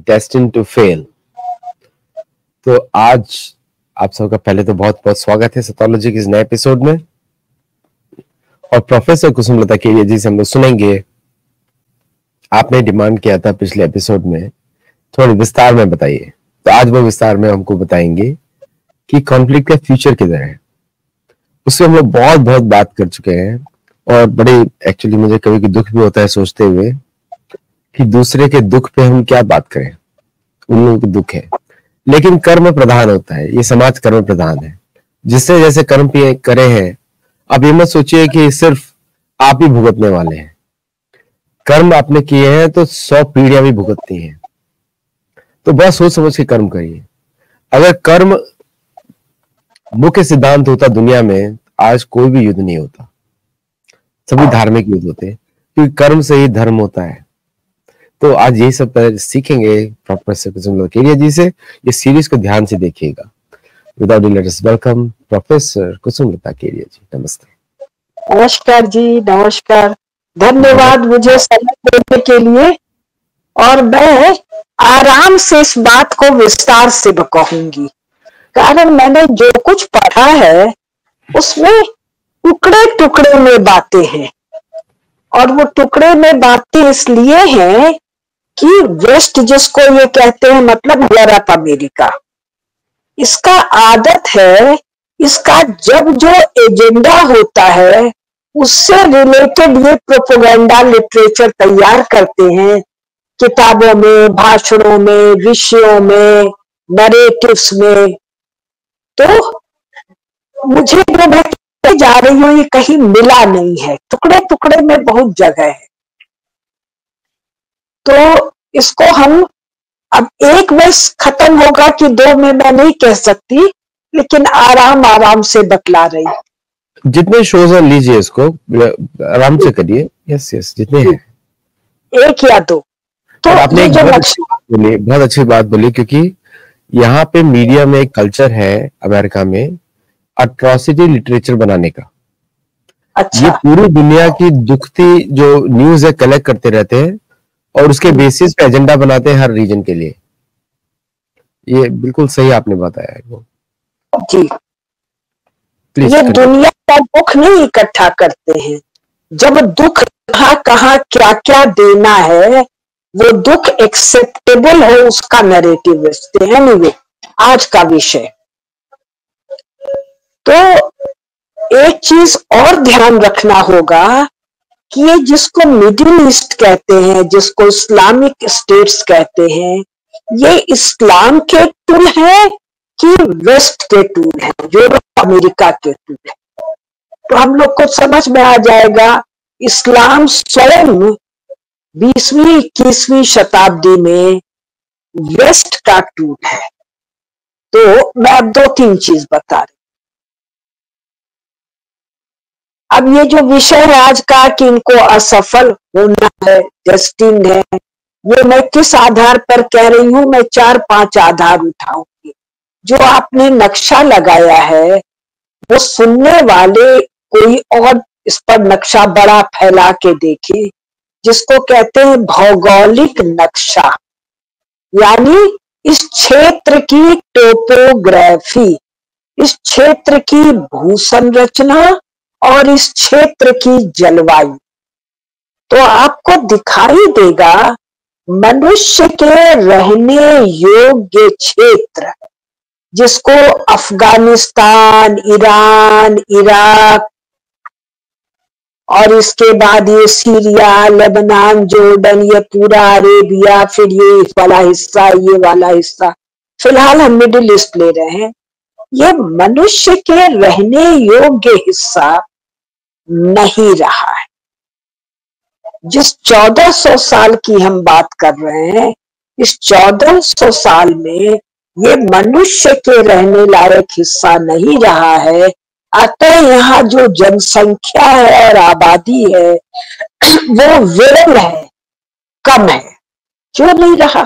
Destined to fail. तो आज आप सबका पहले तो बहुत बहुत स्वागत है सेथोलॉजी के इस नए एपिसोड में। और प्रोफेसर कुसुमलता केडिया जी से हम लोग सुनेंगे, आपने डिमांड किया था पिछले एपिसोड में थोड़ी विस्तार में बताइए, तो आज वो विस्तार में हमको बताएंगे कि कॉन्फ्लिक्ट का फ्यूचर किधर है। उससे हम लोग बहुत बहुत बात कर चुके हैं और बड़े एक्चुअली मुझे कभी दुख भी होता है सोचते हुए कि दूसरे के दुख पे हम क्या बात करें, उन लोगों को दुख है, लेकिन कर्म प्रधान होता है, ये समाज कर्म प्रधान है। जिससे जैसे कर्म करे हैं, अब ये मत सोचिए कि सिर्फ आप ही भुगतने वाले हैं। कर्म आपने किए हैं तो 100 पीढ़ियां भी भुगतती हैं। तो बहुत सोच समझ के कर्म करिए। अगर कर्म मुख्य सिद्धांत होता दुनिया में, आज कोई भी युद्ध नहीं होता, सभी धार्मिक युद्ध होते, क्योंकि कर्म से ही धर्म होता है। तो आज यही सब सीखेंगे प्रोफेसर कुसुमलता केडिया जी से। ये सीरीज को ध्यान से देखिएगा। Without delay let us welcome professor Kusumlata Kedia ji. नमस्ते। नमस्कार जी, नमस्कार। धन्यवाद मुझे समय देने के लिए। और मैं आराम से इस बात को विस्तार से कहूंगी, कारण मैंने जो कुछ पढ़ा है उसमें टुकड़े टुकड़े में बातें हैं। और वो टुकड़े में बातें इसलिए हैं कि वेस्ट जिसको ये कहते हैं, मतलब यूरोप अमेरिका, इसका आदत है, इसका जब जो एजेंडा होता है उससे रिलेटेड ये प्रोपेगेंडा लिटरेचर तैयार करते हैं, किताबों में, भाषणों में, विषयों में, नरेटिव्स में। तो मुझे जो मैं कहने जा रही हूँ ये कहीं मिला नहीं है, टुकड़े टुकड़े में बहुत जगह है। तो इसको हम अब एक वर्ष खत्म होगा कि दो में मैं नहीं कह सकती, लेकिन आराम आराम से बतला रही। जितने शोज हैं लीजिए, इसको आराम से करिए। यस यस, जितने हैं, एक या दो। तो आपने एक बहुत अच्छी बात बोली, क्योंकि यहाँ पे मीडिया में एक कल्चर है अमेरिका में अट्रॉसिटी लिटरेचर बनाने का। अच्छा। ये पूरी दुनिया की दुखती जो न्यूज है कलेक्ट करते रहते हैं और उसके बेसिस पे एजेंडा बनाते हैं हर रीजन के लिए। ये बिल्कुल सही आपने बताया है वो जी। ये दुनिया का दुख नहीं इकट्ठा करते हैं। जब दुख कहाँ कहाँ क्या क्या देना है, वो दुख एक्सेप्टेबल हो, उसका नैरेटिव बेचते हैं। एनीवे, आज का विषय तो एक चीज और ध्यान रखना होगा कि ये जिसको मिडिल ईस्ट कहते हैं, जिसको इस्लामिक स्टेट्स कहते हैं, ये इस्लाम के टूल है कि वेस्ट के टूल है, यूरोप अमेरिका के टूल है। तो हम लोग को समझ में आ जाएगा, इस्लाम स्वयं 20वीं 21वीं शताब्दी में वेस्ट का टूल है। तो मैं अब 2-3 चीज बता रही। अब ये जो विषय है आज का कि इनको असफल होना है, डेस्टिन्ड है, ये मैं किस आधार पर कह रही हूं? मैं 4-5 आधार उठाऊंगी। जो आपने नक्शा लगाया है वो सुनने वाले कोई और इस पर नक्शा बड़ा फैला के देखे, जिसको कहते हैं भौगोलिक नक्शा, यानी इस क्षेत्र की टोपोग्राफी, इस क्षेत्र की भू संरचना और इस क्षेत्र की जलवायु। तो आपको दिखाई देगा मनुष्य के रहने योग्य क्षेत्र, जिसको अफगानिस्तान, ईरान, इराक और इसके बाद ये सीरिया, लेबनान, जॉर्डन, ये पूरा अरेबिया, फिर ये वाला हिस्सा, ये वाला हिस्सा, फिलहाल हम मिडिल ईस्ट ले रहे हैं। ये मनुष्य के रहने योग्य हिस्सा नहीं रहा है। जिस 1400 साल की हम बात कर रहे हैं, इस 1400 साल में ये मनुष्य के रहने लायक हिस्सा नहीं रहा है। अतः यहाँ जो जनसंख्या है और आबादी है वो विरल है, कम है। क्यों नहीं रहा?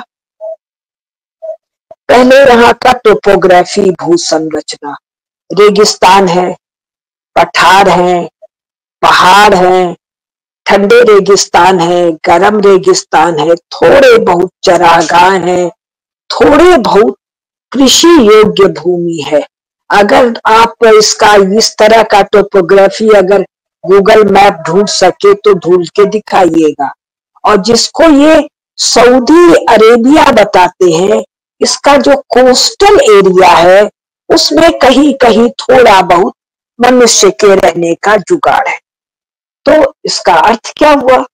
पहले यहाँ का टोपोग्राफी, भू संरचना, रेगिस्तान है, पठार है, पहाड़ है, ठंडे रेगिस्तान है, गर्म रेगिस्तान है, थोड़े बहुत चरागाह है, थोड़े बहुत कृषि योग्य भूमि है। अगर आप इसका इस तरह का टोपोग्राफी अगर गूगल मैप ढूंढ सके तो ढूंढ के दिखाइएगा। और जिसको ये सऊदी अरेबिया बताते हैं, इसका जो कोस्टल एरिया है उसमें कहीं कहीं थोड़ा बहुत मनुष्य के रहने का जुगाड़ है। तो इसका अर्थ क्या हुआ?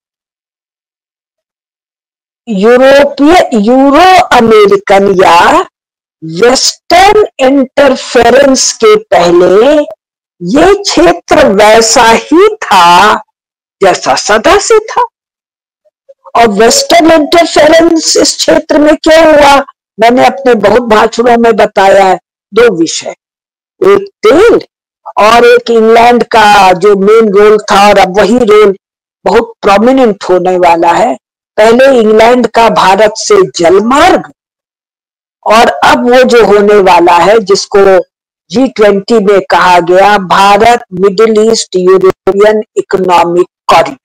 यूरो अमेरिकन या वेस्टर्न इंटरफेरेंस के पहले ये क्षेत्र वैसा ही था जैसा सदा से था। और वेस्टर्न इंटरफेरेंस इस क्षेत्र में क्या हुआ? मैंने अपने बहुत भाषणों में बताया है, दो विषय, एक तेल और एक इंग्लैंड का जो मेन रोल था, और अब वही रोल बहुत प्रोमिनेंट होने वाला है। पहले इंग्लैंड का भारत से जलमार्ग, और अब वो जो होने वाला है जिसको G20 में कहा गया Bharat Middle East European economic corridor.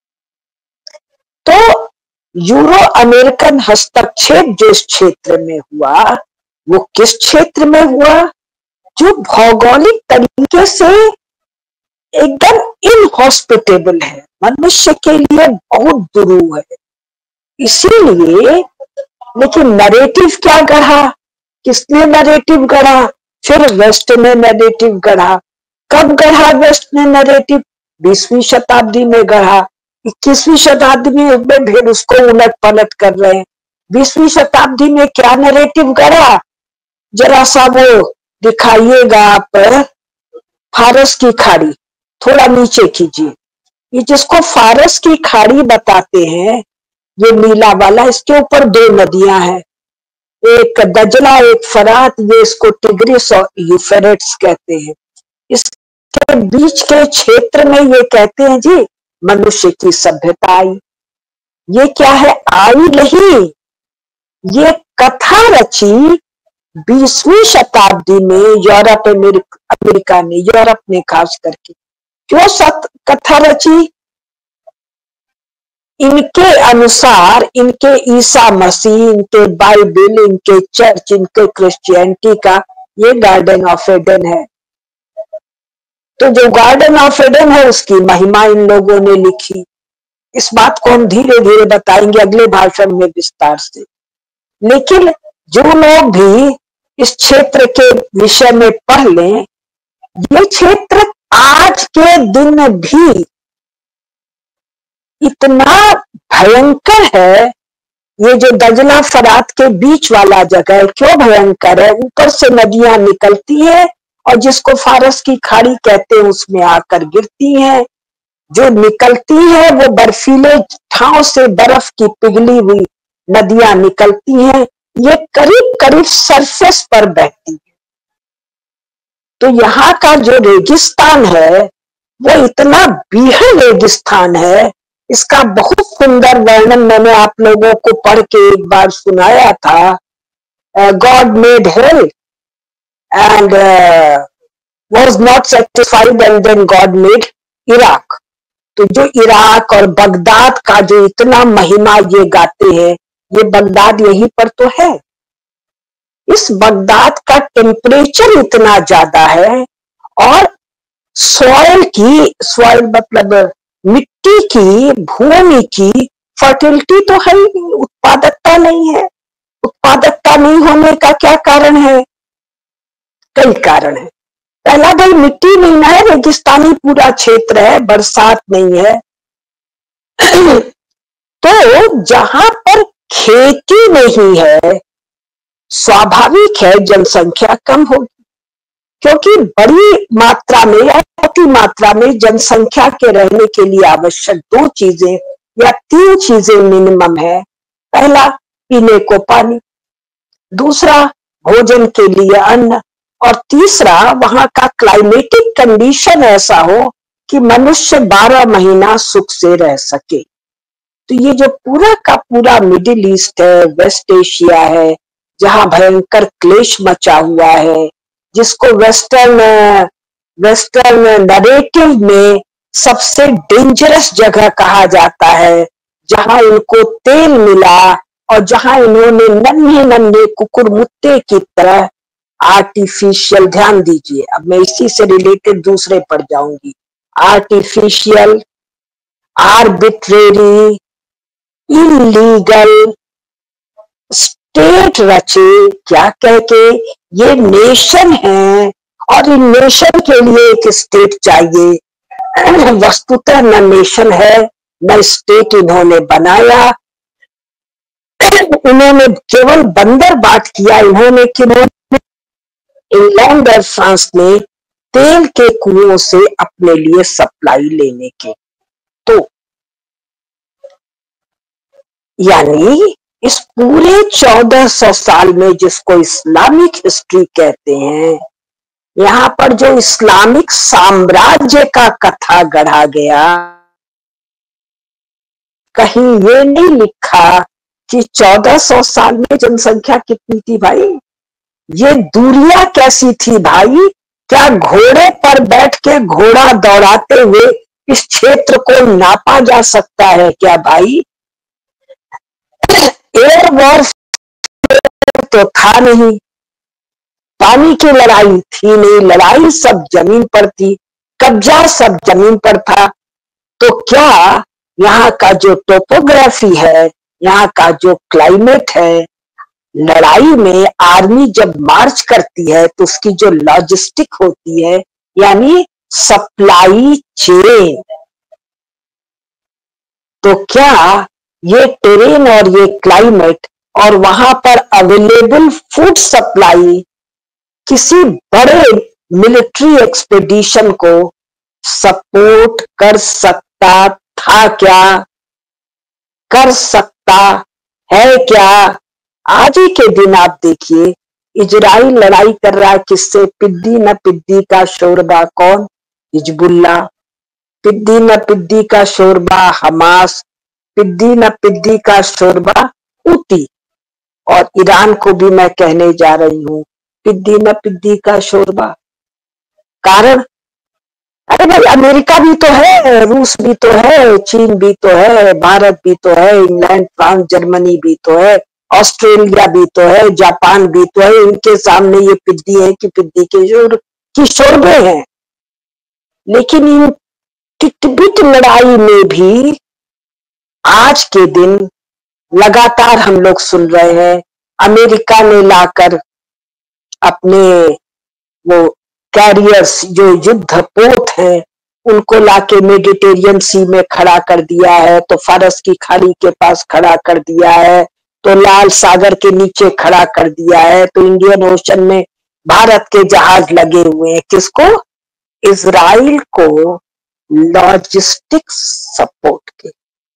तो यूरो अमेरिकन हस्तक्षेप जो इस क्षेत्र में हुआ वो किस क्षेत्र में हुआ? जो भौगोलिक तरीके से एकदम इनहॉस्पिटेबल है, मनुष्य के लिए बहुत दुरूह है। इसीलिए, लेकिन नैरेटिव क्या गढ़ा? किसने नैरेटिव गढ़ा? फिर वेस्ट ने नैरेटिव गढ़ा। कब गढ़ा वेस्ट ने नैरेटिव? 20वीं शताब्दी में गढ़ा। 21वीं शताब्दी में फिर उसको उलट पलट कर रहे हैं। 20वीं शताब्दी में क्या नैरेटिव गढ़ा? जरा सा वो दिखाइएगा आप, फारस की खाड़ी थोड़ा नीचे कीजिए। ये जिसको फारस की खाड़ी बताते हैं, ये नीला वाला, इसके ऊपर दो नदियां हैं, एक दजला एक फरात। ये इसको टिग्रिस और यूफ्रेट्स कहते हैं। इसके बीच के क्षेत्र में ये कहते हैं जी मनुष्य की सभ्यता आई। ये क्या है? आई नहीं, ये कथा रची 20वीं शताब्दी में यूरोप अमेरिका ने, यूरोप ने खास करके। क्यों कथा रची? इनके अनुसार, इनके ईसा मसीह, इनके बाइबल, इनके चर्च, इनके क्रिश्चियनिटी का ये गार्डन ऑफ एडन है। तो जो गार्डन ऑफ एडन है उसकी महिमा इन लोगों ने लिखी। इस बात को हम धीरे धीरे बताएंगे अगले भाषण में विस्तार से। लेकिन जो लोग भी इस क्षेत्र के विषय में पढ़ लें, ये क्षेत्र आज के दिन भी इतना भयंकर है। ये जो दजला फरात के बीच वाला जगह है, क्यों भयंकर है? ऊपर से नदियां निकलती हैं और जिसको फारस की खाड़ी कहते हैं उसमें आकर गिरती हैं। जो निकलती है वो बर्फीले ठाव से बर्फ की पिघली हुई नदियां निकलती हैं। ये करीब करीब सरफेस पर बहती है। तो यहाँ का जो रेगिस्तान है वो इतना बीहड़ रेगिस्तान है। इसका बहुत सुंदर वर्णन मैंने आप लोगों को पढ़ के एक बार सुनाया था। God made hell and was not satisfied and then God made Iraq. तो जो इराक और बगदाद का जो इतना महिमा ये गाते हैं, ये बगदाद यहीं पर तो है। इस बगदाद का टेम्परेचर इतना ज्यादा है और सॉइल मतलब मिट्टी की, भूमि की फर्टिलिटी तो है ही नहीं, उत्पादकता नहीं है। उत्पादकता नहीं होने का क्या कारण है? कई कारण है। पहला, भाई मिट्टी नहीं है, रेगिस्तानी पूरा क्षेत्र है, बरसात नहीं है। तो जहां पर खेती नहीं है, स्वाभाविक है जनसंख्या कम होगी, क्योंकि बड़ी मात्रा में या अति मात्रा में जनसंख्या के रहने के लिए आवश्यक दो चीजें या तीन चीजें मिनिमम है। पहला, पीने को पानी, दूसरा भोजन के लिए अन्न, और तीसरा वहां का क्लाइमेटिक कंडीशन ऐसा हो कि मनुष्य 12 महीना सुख से रह सके। तो ये जो पूरा का पूरा मिडिल ईस्ट है, वेस्ट एशिया है, जहां भयंकर क्लेश मचा हुआ है, जिसको वेस्टर्न नैरेटिव में सबसे डेंजरस जगह कहा जाता है, जहां इनको तेल मिला और जहां इन्होंने नन्हे नन्हे कुकुरमुत्ते की तरह आर्टिफिशियल, ध्यान दीजिए, अब मैं इसी से रिलेटेड दूसरे पर जाऊंगी, आर्टिफिशियल, आर्बिट्रेरी, इलीगल स्टेट रचे, क्या कह के, ये नेशन है और इन नेशन के लिए एक स्टेट चाहिए। वस्तुतः न नेशन है न स्टेट इन्होंने बनाया, इन्होंने केवल बंदरबाट किया इन्होंने कि इंग्लैंड और फ्रांस में तेल के कुओं से अपने लिए सप्लाई लेने के। तो यानी इस पूरे 1400 साल में, जिसको इस्लामिक हिस्ट्री कहते हैं, यहाँ पर जो इस्लामिक साम्राज्य का कथा गढ़ा गया, कहीं ये नहीं लिखा कि 1400 साल में जनसंख्या कितनी थी भाई, ये दूरियां कैसी थी भाई, क्या घोड़े पर बैठ के घोड़ा दौड़ाते हुए इस क्षेत्र को नापा जा सकता है क्या भाई? एयर वॉरफेयर तो था नहीं, पानी की लड़ाई थी नहीं, लड़ाई सब जमीन पर थी, कब्जा सब जमीन पर था। तो क्या यहाँ का जो टोपोग्राफी है, यहाँ का जो क्लाइमेट है, लड़ाई में आर्मी जब मार्च करती है तो उसकी जो लॉजिस्टिक होती है, यानी सप्लाई चेन, तो क्या ये टेरेन और ये क्लाइमेट और वहां पर अवेलेबल फूड सप्लाई किसी बड़े मिलिट्री एक्सपेडिशन को सपोर्ट कर सकता था क्या, कर सकता है क्या? आज ही के दिन आप देखिए, इजराइल लड़ाई कर रहा है किससे? पिद्दी न पिद्दी का शोरबा, कौन? हिजबुल्ला। पिद्दी न पिद्दी का शोरबा हमास, पिद्दी न पिद्दी का शोरबा हूती। और ईरान को भी मैं कहने जा रही हूं, पिद्दी न पिद्दी का शोरबा। कारण, अरे भाई अमेरिका भी तो है, रूस भी तो है, चीन भी तो है, भारत भी तो है, इंग्लैंड, फ्रांस, जर्मनी भी तो है, ऑस्ट्रेलिया भी तो है, जापान भी तो है। इनके सामने ये पिद्दी है कि पिद्दी के शोरबे हैं। लेकिन इन टिटबिट लड़ाई में भी आज के दिन लगातार हम लोग सुन रहे हैं, अमेरिका ने लाकर अपने वो कैरियर्स जो युद्ध पोत हैं उनको लाके मेडिटेरियन सी में खड़ा कर दिया है, तो फारस की खाड़ी के पास खड़ा कर दिया है, तो लाल सागर के नीचे खड़ा कर दिया है, तो इंडियन ओशन में भारत के जहाज लगे हुए हैं। किसको? इजराइल को लॉजिस्टिक सपोर्ट के।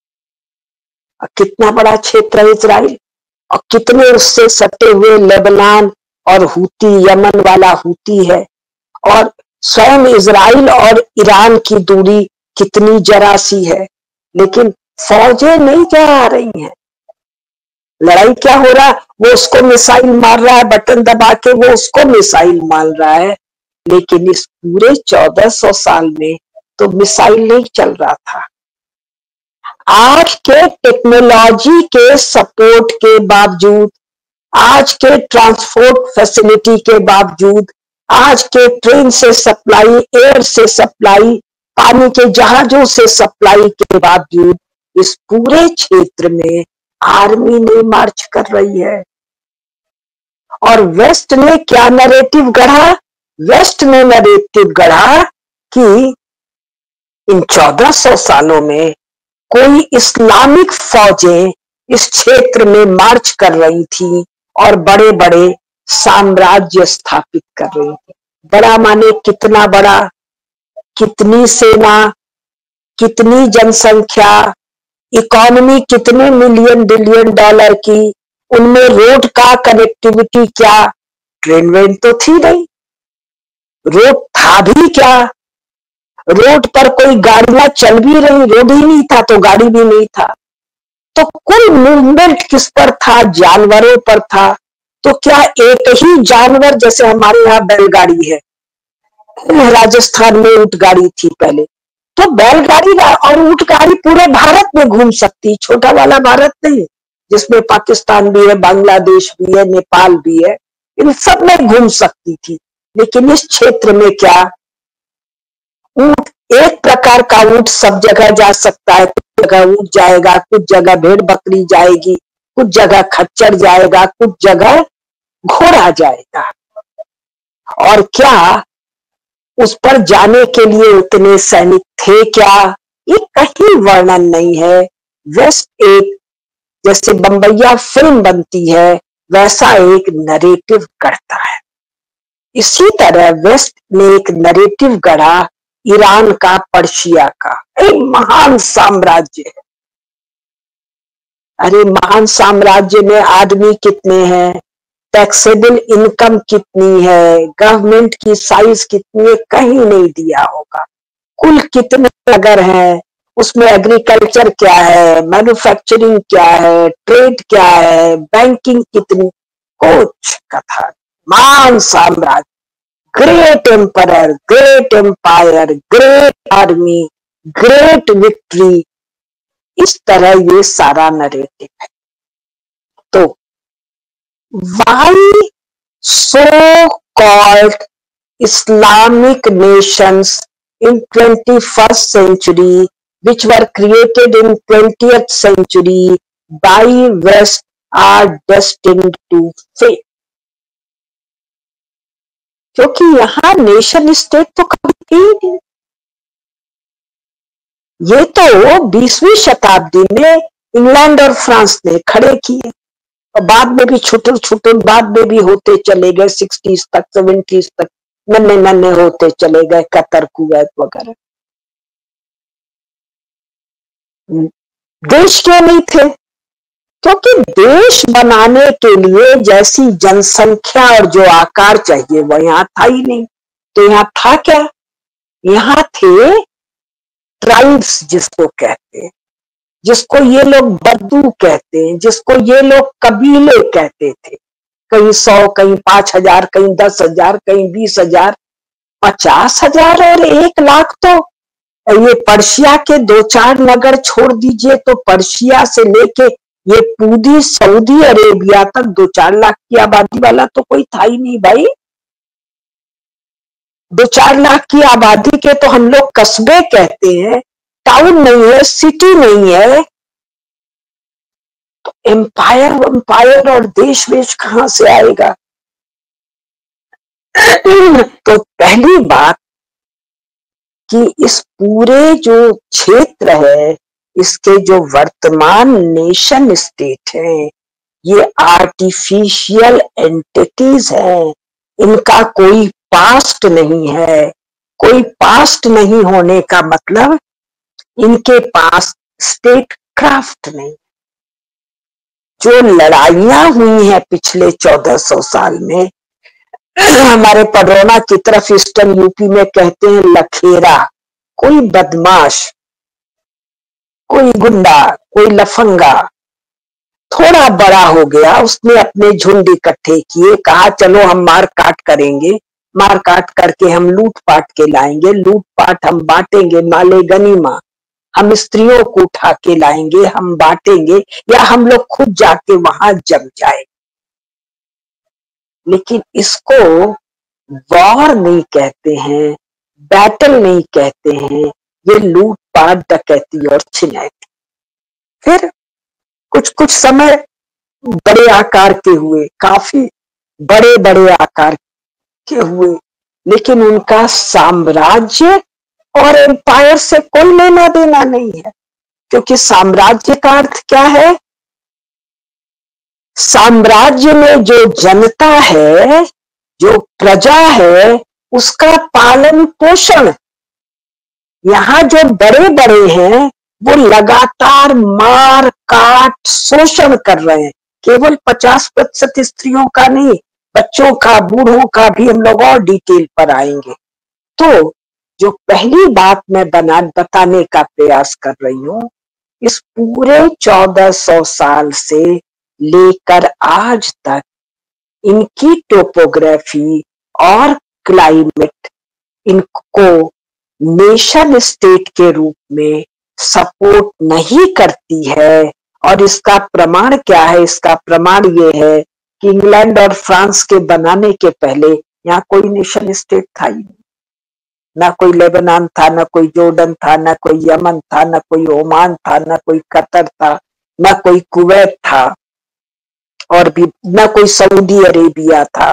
कितना बड़ा क्षेत्र है इजराइल, और कितने उससे सटे हुए लेबनान और हूती, यमन वाला हूती है, और स्वयं इजराइल और ईरान की दूरी कितनी जरा सी है, लेकिन फौजें नहीं जा रही हैं। लड़ाई क्या हो रहा है? वो उसको मिसाइल मार रहा है, बटन दबा के वो उसको मिसाइल मार रहा है। लेकिन इस पूरे 1400 साल में तो मिसाइल नहीं चल रहा था। आज के टेक्नोलॉजी के सपोर्ट के बावजूद, आज के ट्रांसपोर्ट फैसिलिटी के बावजूद, आज के ट्रेन से सप्लाई, एयर से सप्लाई, पानी के जहाजों से सप्लाई के बावजूद इस पूरे क्षेत्र में आर्मी ने मार्च कर रही है। और वेस्ट ने क्या नैरेटिव गढ़ा? वेस्ट ने नैरेटिव गढ़ा कि इन 1400 सालों में कोई इस्लामिक फौजें इस क्षेत्र में मार्च कर रही थी और बड़े बड़े साम्राज्य स्थापित कर रही थी। बड़ा माने कितना बड़ा, कितनी सेना, कितनी जनसंख्या, इकोनॉमी कितने मिलियन बिलियन डॉलर की, उनमें रोड का कनेक्टिविटी क्या? ट्रेन वेन तो थी नहीं, रोड था भी क्या? रोड पर कोई गाड़ियां चल भी रही, रोड ही नहीं था तो गाड़ी भी नहीं था। तो कुल मूवमेंट किस पर था? जानवरों पर था। तो क्या एक ही जानवर, जैसे हमारे यहाँ बैलगाड़ी है, राजस्थान में ऊंट गाड़ी थी पहले, तो बैलगाड़ी और ऊंट गाड़ी पूरे भारत में घूम सकती, छोटा वाला भारत नहीं जिसमें पाकिस्तान भी है, बांग्लादेश भी है, नेपाल भी है, इन सब में घूम सकती थी। लेकिन इस क्षेत्र में क्या, ऊंट, एक प्रकार का ऊंट सब जगह जा सकता है। कुछ जगह ऊंट जाएगा, कुछ जगह भेड़ बकरी जाएगी, कुछ जगह खच्चर जाएगा, कुछ जगह घोड़ा जाएगा। और क्या उस पर जाने के लिए उतने सैनिक थे क्या, ये कहीं वर्णन नहीं है। वेस्ट एक, जैसे बम्बैया फिल्म बनती है वैसा एक नरेटिव गढ़ता है। इसी तरह वेस्ट ने एक नरेटिव गढ़ा ईरान का, पर्शिया का। एक महान साम्राज्य है। अरे महान साम्राज्य में आदमी कितने हैं, टैक्सेबल इनकम कितनी है, गवर्नमेंट की साइज कितनी है, कहीं नहीं दिया होगा। कुल कितने नगर हैं, उसमें एग्रीकल्चर क्या है, मैन्युफैक्चरिंग क्या है, ट्रेड क्या है, बैंकिंग कितनी, कुछ कथा। महान साम्राज्य, great emperor, great empire, great army, great victory, इस तरह ये सारा नरेटिव है। तो why so called Islamic nations in 21st century which were created in 20th century by West are destined to fail? क्योंकि यहां नेशन स्टेट तो कभी थी नहीं। ये तो 20वीं शताब्दी में इंग्लैंड और फ्रांस ने खड़े किए और बाद में भी छुटुल छुटुल बाद में भी होते चले गए, 60s तक 70s तक नन्हे नन्हे होते चले गए, कतर कुवैत वगैरह। देश क्यों नहीं थे? क्योंकि देश बनाने के लिए जैसी जनसंख्या और जो आकार चाहिए वो यहाँ था ही नहीं। तो यहाँ था क्या, यहाँ थे ट्राइब्स जिसको कहते हैं, जिसको ये लोग बद्दू कहते हैं, जिसको ये लोग कबीले कहते थे। कहीं 100, कहीं 5,000, कहीं 10,000, कहीं 20,000, 50,000 और 1,00,000। तो ये पर्शिया के 2-4 नगर छोड़ दीजिए तो पर्शिया से लेके ये पूरी सऊदी अरेबिया तक 2-4 लाख की आबादी वाला तो कोई था ही नहीं भाई। 2-4 लाख की आबादी के तो हम लोग कस्बे कहते हैं, टाउन नहीं है, सिटी नहीं है। तो एम्पायर और देश वेश कहां से आएगा? तो पहली बात कि इस पूरे जो क्षेत्र है, इसके जो वर्तमान नेशन स्टेट हैं, ये आर्टिफिशियल एंटिटीज हैं। इनका कोई पास्ट नहीं है। कोई पास्ट नहीं होने का मतलब इनके पास स्टेट क्राफ्ट नहीं। जो लड़ाइयां हुई हैं पिछले 1400 साल में, हमारे पडरौना की तरफ ईस्टर्न यूपी में कहते हैं लखेरा, कोई बदमाश, कोई गुंडा, कोई लफंगा थोड़ा बड़ा हो गया, उसने अपने झुंड इकट्ठे किए, कहा चलो हम मार काट करेंगे, मार काट करके हम लूट पाट के लाएंगे, लूट पाट हम बांटेंगे, माले गनीमा, हम स्त्रियों को उठा के लाएंगे, हम बांटेंगे, या हम लोग खुद जाके वहां जम जाए। लेकिन इसको वॉर नहीं कहते हैं, बैटल नहीं कहते हैं, ये लूट पाट, डकैती और छिनैती। फिर कुछ कुछ समय बड़े आकार के हुए, काफी बड़े बड़े आकार के हुए, लेकिन उनका साम्राज्य और एम्पायर से कोई लेना देना नहीं है। क्योंकि साम्राज्य का अर्थ क्या है? साम्राज्य में जो जनता है, जो प्रजा है, उसका पालन पोषण। यहाँ जो बड़े बड़े हैं वो लगातार मार काट शोषण कर रहे हैं। केवल 50% स्त्रियों का नहीं, बच्चों का, बूढ़ों का भी हम लोग और डिटेल पर आएंगे। तो जो पहली बात मैं बताने का प्रयास कर रही हूं, इस पूरे 1400 साल से लेकर आज तक इनकी टोपोग्राफी और क्लाइमेट इनको नेशन स्टेट के रूप में सपोर्ट नहीं करती है। और इसका प्रमाण क्या है? इसका प्रमाण ये है कि इंग्लैंड और फ्रांस के बनाने के पहले यहाँ कोई नेशन स्टेट था ही नहीं। ना कोई लेबनान था, ना कोई जॉर्डन था, ना कोई यमन था, ना कोई ओमान था, ना कोई कतर था, ना कोई कुवैत था, और भी ना कोई सऊदी अरेबिया था।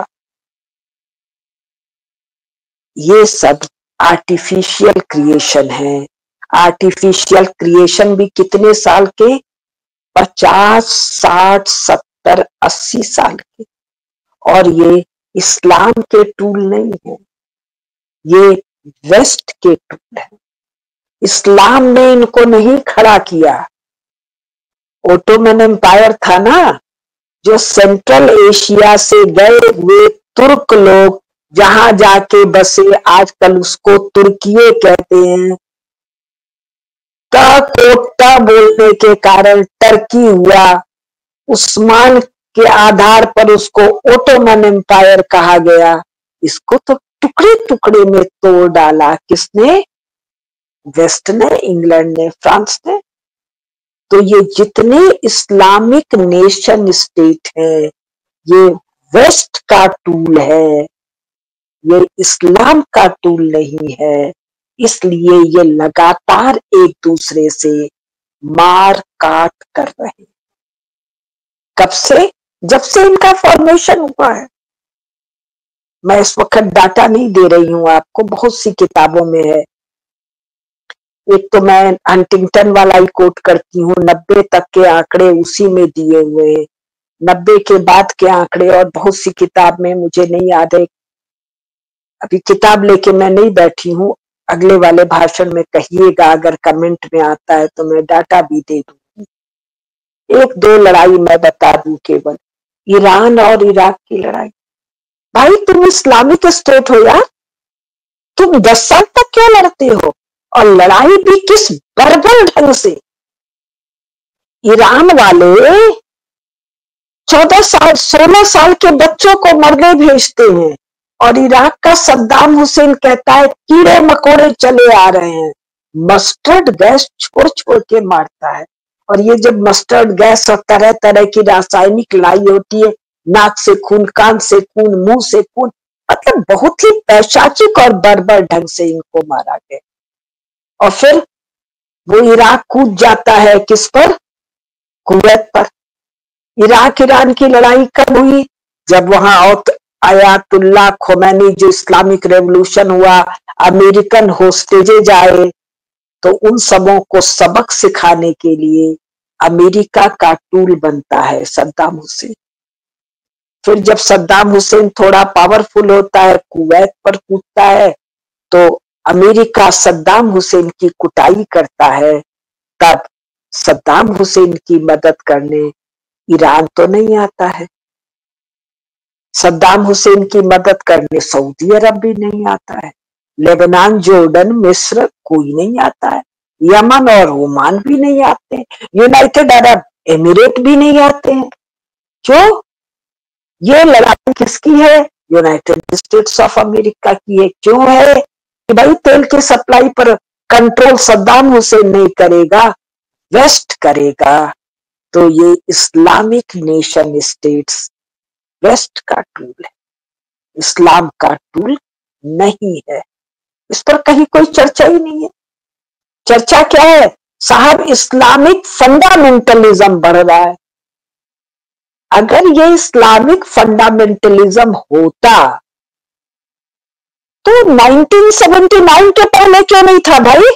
ये सब आर्टिफिशियल क्रिएशन है। आर्टिफिशियल क्रिएशन भी कितने साल के? 50, 60, 70, 80 साल के। और ये इस्लाम के टूल नहीं है, ये वेस्ट के टूल है। इस्लाम ने इनको नहीं खड़ा किया। ओटोमन एम्पायर था ना, जो सेंट्रल एशिया से गए हुए तुर्क लोग जहां जाके बसे, आजकल उसको तुर्किये कहते हैं। कोटा बोलने के कारण टर्की हुआ। उस्मान के आधार पर उसको ओटोमन एम्पायर कहा गया। इसको तो टुकड़े टुकड़े में तोड़ डाला किसने? वेस्ट ने, इंग्लैंड ने, फ्रांस ने। तो ये जितने इस्लामिक नेशन स्टेट है, ये वेस्ट का टूल है, ये इस्लाम का टूल नहीं है। इसलिए ये लगातार एक दूसरे से मार काट कर रहे हैं। कब से? जब से इनका फॉर्मेशन हुआ है। मैं इस वक्त डाटा नहीं दे रही हूं आपको, बहुत सी किताबों में है। एक तो मैं हंटिंगटन वाला ही कोट करती हूँ, 90 तक के आंकड़े उसी में दिए हुए हैं। 90 के बाद के आंकड़े और बहुत सी किताब में मुझे नहीं याद है। अभी किताब लेके मैं नहीं बैठी हूँ, अगले वाले भाषण में कहिएगा, अगर कमेंट में आता है तो मैं डाटा भी दे दूंगी। एक दो लड़ाई मैं बता दूं केवल, ईरान और इराक की लड़ाई। भाई तुम इस्लामिक स्टेट हो यार, तुम 10 साल तक क्यों लड़ते हो? और लड़ाई भी किस बर्बर ढंग से। ईरान वाले 14 साल 16 साल के बच्चों को मरने भेजते हैं, और इराक का सद्दाम हुसैन कहता है कीड़े मकोड़े चले आ रहे हैं। मस्टर्ड गैस छोड़ छोड़ के मारता है। और ये जब मस्टर्ड गैस और तरह तरह की रासायनिक लाई होती है, नाक से खून, कान से खून, मुंह से खून, मतलब बहुत ही पैशाचिक और बर्बर ढंग से इनको मारा गया। और फिर वो इराक कूद जाता है किस पर? कुवैत पर। इराक ईरान की लड़ाई कब हुई? जब वहां आयातुल्लाह खोमैनी, जो इस्लामिक रेवोल्यूशन हुआ, अमेरिकन होस्टेजेज आए, तो उन सबों को सबक सिखाने के लिए अमेरिका का टूल बनता है सद्दाम हुसैन। फिर जब सद्दाम हुसैन थोड़ा पावरफुल होता है, कुवैत पर कूदता है, तो अमेरिका सद्दाम हुसैन की कुटाई करता है। तब सद्दाम हुसैन की मदद करने ईरान तो नहीं आता है, सद्दाम हुसैन की मदद करने सऊदी अरब भी नहीं आता है, लेबनान, जॉर्डन, मिस्र कोई नहीं आता है, यमन और ओमान भी नहीं आते, यूनाइटेड अरब एमिरेट भी नहीं आते हैं। क्यों? ये लड़ाई किसकी है? यूनाइटेड स्टेट्स ऑफ अमेरिका की है। क्यों है? कि भाई तेल के सप्लाई पर कंट्रोल सद्दाम हुसैन नहीं करेगा, वेस्ट करेगा। तो ये इस्लामिक नेशन स्टेट्स वेस्ट का टूल है, इस्लाम का टूल नहीं है। इस पर कहीं कोई चर्चा ही नहीं है। चर्चा क्या है? साहब इस्लामिक फंडामेंटलिज्म बढ़ रहा है। अगर ये इस्लामिक फंडामेंटलिज्म होता तो 1979 के पहले क्यों नहीं था भाई?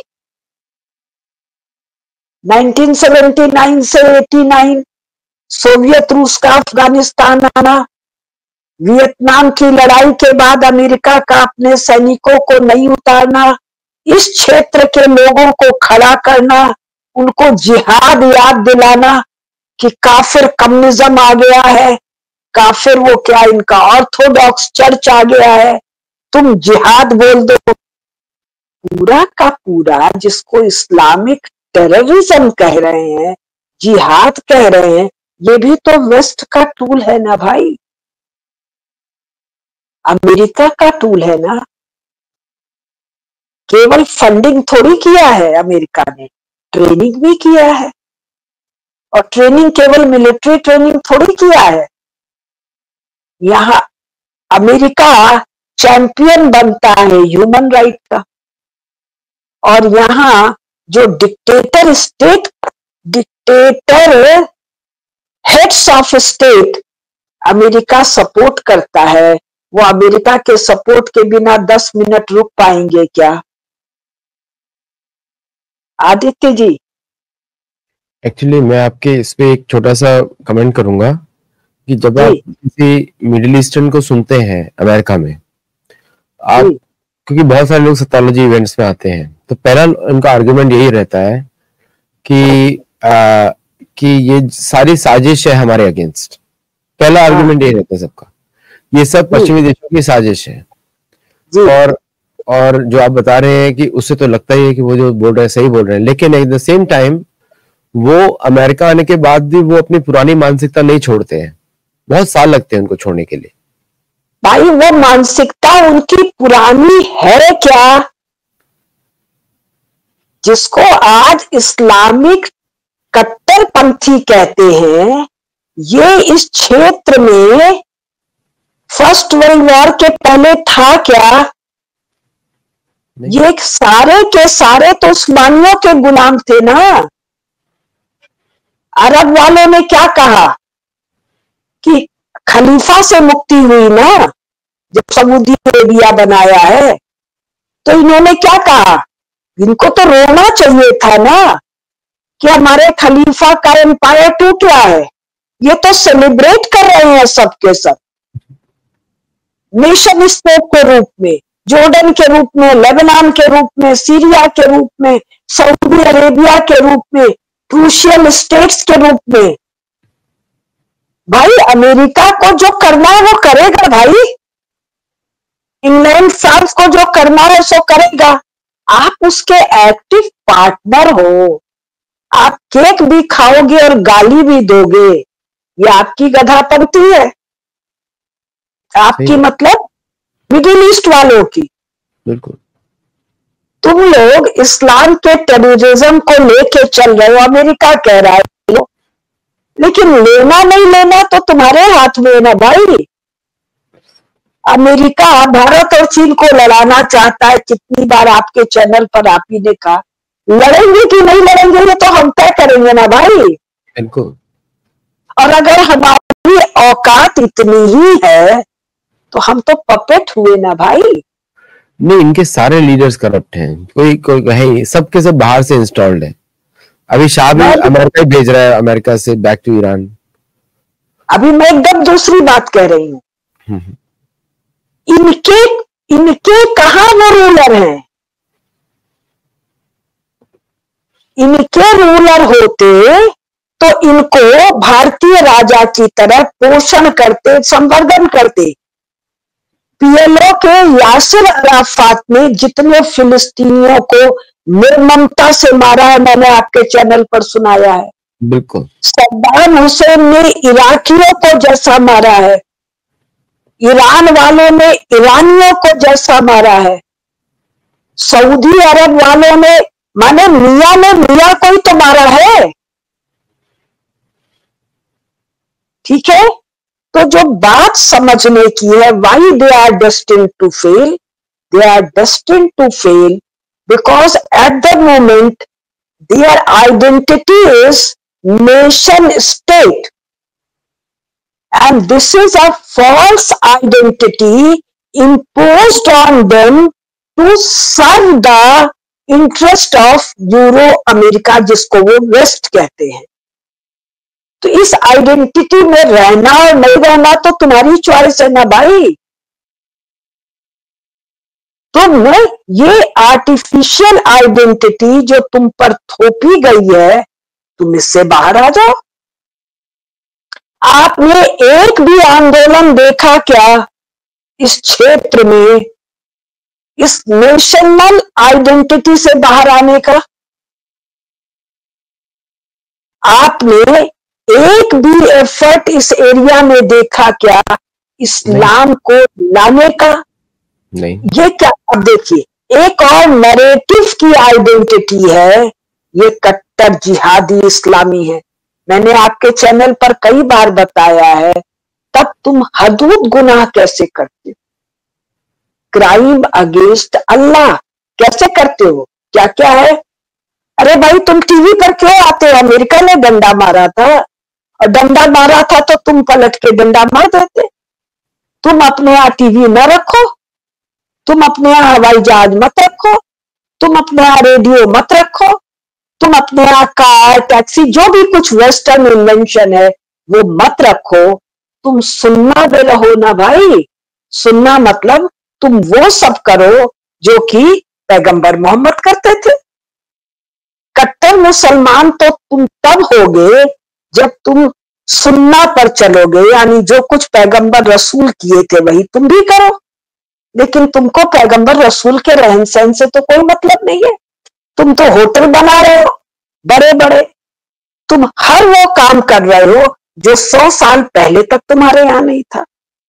1979 से 89 सोवियत रूस का अफगानिस्तान आना, वियतनाम की लड़ाई के बाद अमेरिका का अपने सैनिकों को नहीं उतारना, इस क्षेत्र के लोगों को खड़ा करना, उनको जिहाद याद दिलाना कि काफिर कम्युनिज्म आ गया है, काफिर वो क्या इनका ऑर्थोडॉक्स चर्च आ गया है, तुम जिहाद बोल दो। पूरा का पूरा जिसको इस्लामिक टेररिज्म कह रहे हैं, जिहाद कह रहे हैं, ये भी तो वेस्ट का टूल है ना भाई, अमेरिका का टूल है ना। केवल फंडिंग थोड़ी किया है अमेरिका ने, ट्रेनिंग भी किया है। और ट्रेनिंग केवल मिलिट्री ट्रेनिंग थोड़ी किया है। यहाँ अमेरिका चैंपियन बनता है ह्यूमन राइट का। और यहाँ जो dictator heads of state America support करता है, वो अमेरिका के सपोर्ट के बिना 10 मिनट रुक पाएंगे क्या? आदित्य जी, एक्चुअली मैं आपके इस पे एक छोटा सा कमेंट करूंगा कि जब आप किसी मिडिल ईस्टर्न को सुनते हैं अमेरिका में, आप क्योंकि बहुत सारे लोग सैटोलॉजी इवेंट्स में आते हैं, तो पहला उनका आर्गुमेंट यही रहता है कि ये सारी साजिश है हमारे अगेंस्ट। पहला आर्गुमेंट यही रहता है सबका, ये सब पश्चिमी देशों की साजिश है। और जो आप बता रहे हैं कि उससे तो लगता ही है कि वो जो बोल रहे हैं सही बोल रहे हैं, लेकिन एट द सेम टाइम वो अमेरिका आने के बाद भी वो अपनी पुरानी मानसिकता नहीं छोड़ते हैं। बहुत साल लगते हैं उनको छोड़ने के लिए। भाई वो मानसिकता उनकी पुरानी है क्या, जिसको आज इस्लामिक कट्टरपंथी कहते हैं? ये इस क्षेत्र में फर्स्ट वर्ल्ड वॉर के पहले था क्या? ये सारे के सारे तो उस्मानियों के गुलाम थे ना। अरब वालों ने क्या कहा कि खलीफा से मुक्ति हुई ना, जब सऊदी अरेबिया बनाया है, तो इन्होंने क्या कहा? इनको तो रोना चाहिए था ना कि हमारे खलीफा का एम्पायर टूट रहा है। ये तो सेलिब्रेट कर रहे हैं सब के सब, नेशन स्टेट के रूप में, जॉर्डन के रूप में, लेबनान के रूप में, सीरिया के रूप में, सऊदी अरेबिया के रूप में, क्रूशियल स्टेट्स के रूप में। भाई अमेरिका को जो करना है वो करेगा भाई, इंग्लैंड फ्रांस को जो करना है सो करेगा। आप उसके एक्टिव पार्टनर हो। आप केक भी खाओगे और गाली भी दोगे, ये आपकी गधापंती है। आपकी मतलब मिडिल ईस्ट वालों की। बिल्कुल। तुम लोग इस्लाम के टेररिज्म को लेके चल रहे हो, अमेरिका कह रहा है, लेकिन लेना नहीं लेना तो तुम्हारे हाथ में है ना भाई। अमेरिका भारत और चीन को लड़ाना चाहता है। कितनी बार आपके चैनल पर आप ही ने कहा, लड़ेंगे कि नहीं लड़ेंगे ये तो हम तय करेंगे ना भाई। बिल्कुल। और अगर हमारी औकात इतनी ही है तो हम तो पपेट हुए ना भाई। नहीं, इनके सारे लीडर्स करप्ट हैं, कोई है, सबके सब बाहर से इंस्टॉल्ड है। अभी शाह भी अमेरिका भेज रहा है, अमेरिका से बैक टू ईरान। अभी मैं एकदम दूसरी बात कह रही हूँ। इनके कहां वो रूलर हैं? इनके रूलर होते तो इनको भारतीय राजा की तरह पोषण करते, संवर्धन करते। पीएलओ के यासिर अराफात ने जितने फिलिस्तीनियों को निर्ममता से मारा है, मैंने आपके चैनल पर सुनाया है। बिल्कुल। सद्दाम हुसैन ने इराकियों को जैसा मारा है, ईरान वालों ने ईरानियों को जैसा मारा है, सऊदी अरब वालों ने, माने मियां ने मियां को ही तो मारा है। ठीक है, तो जो बात समझने की है, why they are destined to fail, they are destined to fail because at the moment their identity is nation state and this is a false identity imposed on them to serve the interest of Euro America, जिसको वो waste कहते हैं। तो इस identity में रहना और नहीं रहना तो तुम्हारी चॉइस है ना भाई। तुम ये आर्टिफिशियल आइडेंटिटी जो तुम पर थोपी गई है, तुम इससे बाहर आ जाओ। आपने एक भी आंदोलन देखा क्या इस क्षेत्र में, इस नेशनल आइडेंटिटी से बाहर आने का? आपने एक भी एफर्ट इस एरिया में देखा क्या इस्लाम को लाने का? नहीं। ये क्या, अब देखिए, एक और नैरेटिव की आइडेंटिटी है, ये कट्टर जिहादी इस्लामी है। मैंने आपके चैनल पर कई बार बताया है, तब तुम हदूद गुनाह कैसे करते हो, क्राइम अगेंस्ट अल्लाह कैसे करते हो, क्या क्या है? अरे भाई तुम टीवी पर क्यों आते हो? अमेरिका ने डंडा मारा था, और डंडा मारा था तो तुम पलट के डंडा मार देते। तुम अपने यहाँ टीवी न रखो, तुम अपने यहाँ हवाई जहाज मत रखो, तुम अपने यहाँ रेडियो मत रखो, तुम अपने यहाँ कार टैक्सी जो भी कुछ वेस्टर्न इन्वेंशन है वो मत रखो। तुम सुन्ना में रहो ना भाई। सुन्ना मतलब तुम वो सब करो जो कि पैगंबर मोहम्मद करते थे। कट्टर मुसलमान तो तुम तब होगे जब तुम सुन्ना पर चलोगे, यानी जो कुछ पैगंबर रसूल किए थे वही तुम भी करो। लेकिन तुमको पैगंबर रसूल के रहन सहन से तो कोई मतलब नहीं है। तुम तो होटल बना रहे हो बड़े बड़े, तुम हर वो काम कर रहे हो जो 100 साल पहले तक तुम्हारे यहां नहीं था।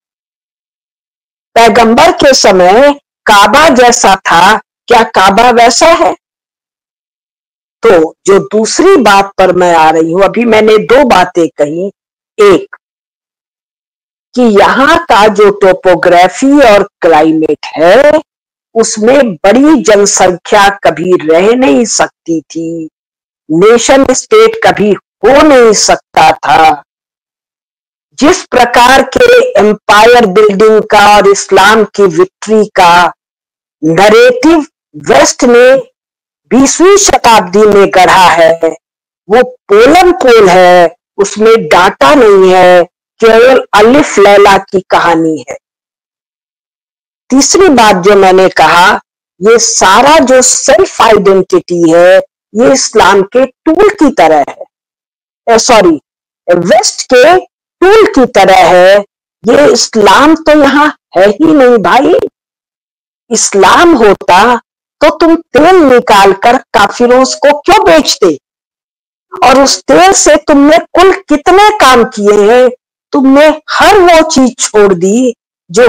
पैगंबर के समय काबा जैसा था, क्या काबा वैसा है? तो जो दूसरी बात पर मैं आ रही हूं, अभी मैंने 2 बातें कही। एक कि यहाँ का जो टोपोग्राफी और क्लाइमेट है उसमें बड़ी जनसंख्या कभी रह नहीं सकती थी, नेशन स्टेट कभी हो नहीं सकता था। जिस प्रकार के एम्पायर बिल्डिंग का और इस्लाम की विक्ट्री का नरेटिव वेस्ट ने 20वीं शताब्दी में गढ़ा है, वो पोलम पोल है, उसमें डाटा नहीं है, केवल अलिफ लैला की कहानी है। तीसरी बात जो मैंने कहा, ये सारा जो सेल्फ आइडेंटिटी है ये इस्लाम के टूल की तरह है, सॉरी वेस्ट के टूल की तरह है। ये इस्लाम तो यहाँ है ही नहीं भाई। इस्लाम होता तो तुम तेल निकालकर काफिरों को क्यों बेचते? और उस तेल से तुमने कुल कितने काम किए हैं? तुमने हर वो चीज छोड़ दी जो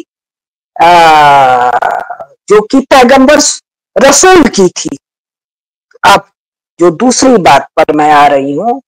कि पैगंबर रसूल की थी। अब जो दूसरी बात पर मैं आ रही हूं,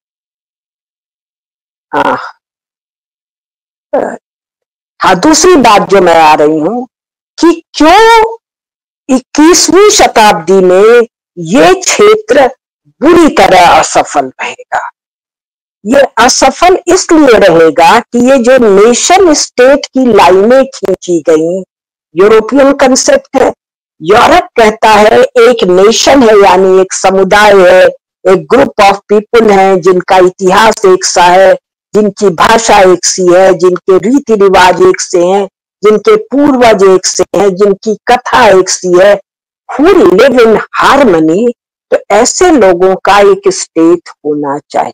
हाँ दूसरी बात जो मैं आ रही हूं कि क्यों 21वीं शताब्दी में ये क्षेत्र बुरी तरह असफल रहेगा। ये असफल इसलिए रहेगा कि ये जो नेशन स्टेट की लाइनें खींची गई, यूरोपियन कंसेप्ट है। यूरोप कहता है एक नेशन है, यानी एक समुदाय है, एक ग्रुप ऑफ पीपल है जिनका इतिहास एक सा है, जिनकी भाषा एक सी है, जिनके रीति रिवाज एक से हैं, जिनके पूर्वज एक से हैं, जिनकी कथा एक सी है, who live in harmony। तो ऐसे लोगों का एक स्टेट होना चाहिए।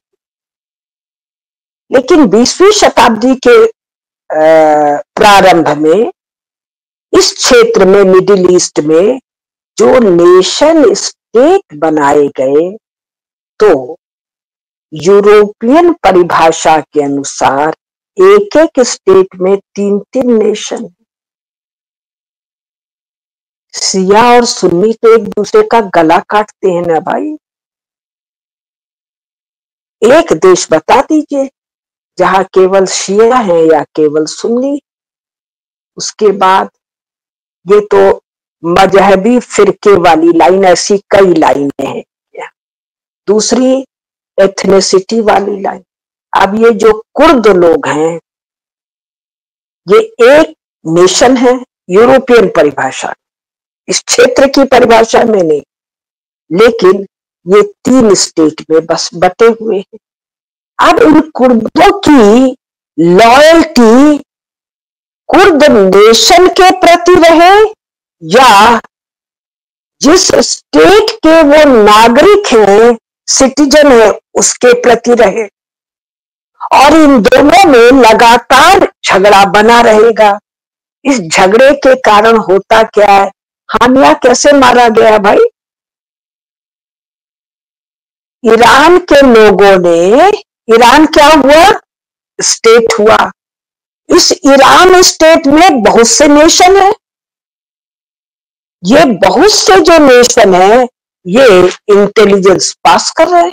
लेकिन 20वीं शताब्दी के प्रारंभ में इस क्षेत्र में, मिडिल ईस्ट में जो नेशन स्टेट बनाए गए, तो यूरोपियन परिभाषा के अनुसार एक एक स्टेट में 3-3 नेशन। शिया और सुन्नी तो एक दूसरे का गला काटते हैं ना भाई। एक देश बता दीजिए जहां केवल शिया है या केवल सुन्नी। उसके बाद ये तो मजहबी फिरके वाली लाइन, ऐसी कई लाइनें हैं। दूसरी एथनिसिटी वाली लाइन। अब ये जो कुर्द लोग हैं ये एक नेशन है यूरोपियन परिभाषा, इस क्षेत्र की परिभाषा में नहीं, लेकिन ये 3 स्टेट में बस बटे हुए हैं। अब इन कुर्दों की लॉयल्टी कुर्द नेशन के प्रति रहे या जिस स्टेट के वो नागरिक हैं, सिटीजन है, उसके प्रति रहे। और इन दोनों में लगातार झगड़ा बना रहेगा। इस झगड़े के कारण होता क्या है? हानिया कैसे मारा गया भाई? ईरान के लोगों ने, ईरान क्या हुआ? स्टेट हुआ। इस ईरान स्टेट में बहुत से नेशन है, ये बहुत से जो नेशन है ये इंटेलिजेंस पास कर रहे हैं।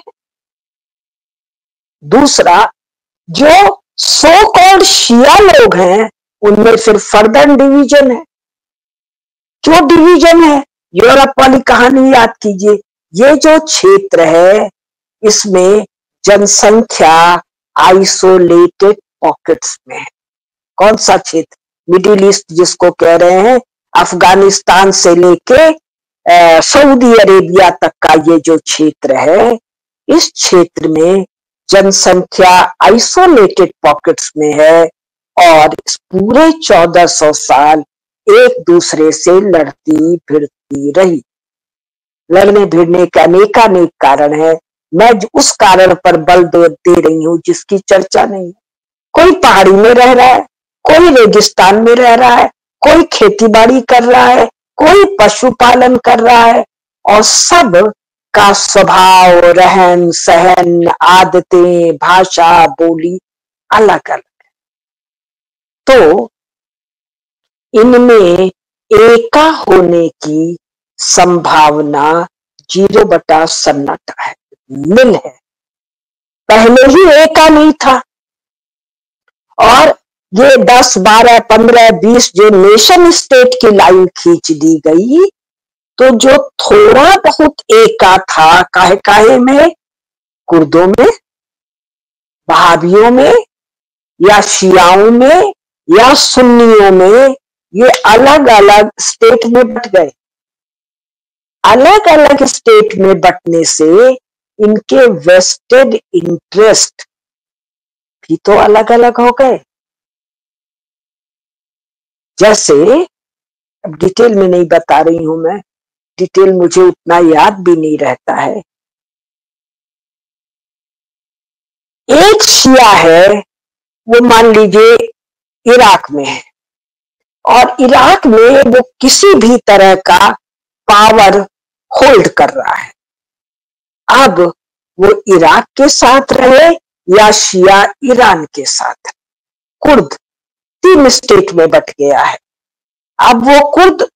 दूसरा, जो सो कॉल्ड शिया लोग हैं उनमें फिर फर्दर डिवीजन है। जो डिवीजन है, यूरोप वाली कहानी याद कीजिए। ये जो क्षेत्र है इसमें जनसंख्या आइसोलेटेड पॉकेट्स में है। कौन सा क्षेत्र? मिडिल ईस्ट जिसको कह रहे हैं, अफगानिस्तान से लेके सऊदी अरेबिया तक का ये जो क्षेत्र है, इस क्षेत्र में जनसंख्या आइसोलेटेड पॉकेट्स में है और इस पूरे 1400 साल एक दूसरे से लड़ती भिड़ती रही। लड़ने भिड़ने के अनेकानेक कारण है। मैं उस कारण पर बल दे रही हूं जिसकी चर्चा नहीं है। कोई पहाड़ी में रह रहा है, कोई रेगिस्तान में रह रहा है, कोई खेतीबाड़ी कर रहा है, कोई पशुपालन कर रहा है और सब का स्वभाव, रहन सहन, आदतें, भाषा, बोली अलग अलग है। तो इनमें एका होने की संभावना 0/सन्नाटा है, निल है। पहले ही एका नहीं था और ये 10, 12, 15, 20 जो नेशन स्टेट की लाइन खींच दी गई, तो जो थोड़ा बहुत एका था काहे काहे में, कुर्दों में, वहाबियों में या शियाओं में या सुन्नियों में, ये अलग अलग स्टेट में बट गए। अलग अलग स्टेट में बटने से इनके वेस्टेड इंटरेस्ट भी तो अलग अलग हो गए। जैसे, अब डिटेल में नहीं बता रही हूं मैं, डिटेल मुझे उतना याद भी नहीं रहता है। एक शिया है, वो मान लीजिए इराक में है और इराक में वो किसी भी तरह का पावर होल्ड कर रहा है। अब वो इराक के साथ रहे या शिया ईरान के साथ, कुर्द 3 स्टेट में बट गया है। अब वो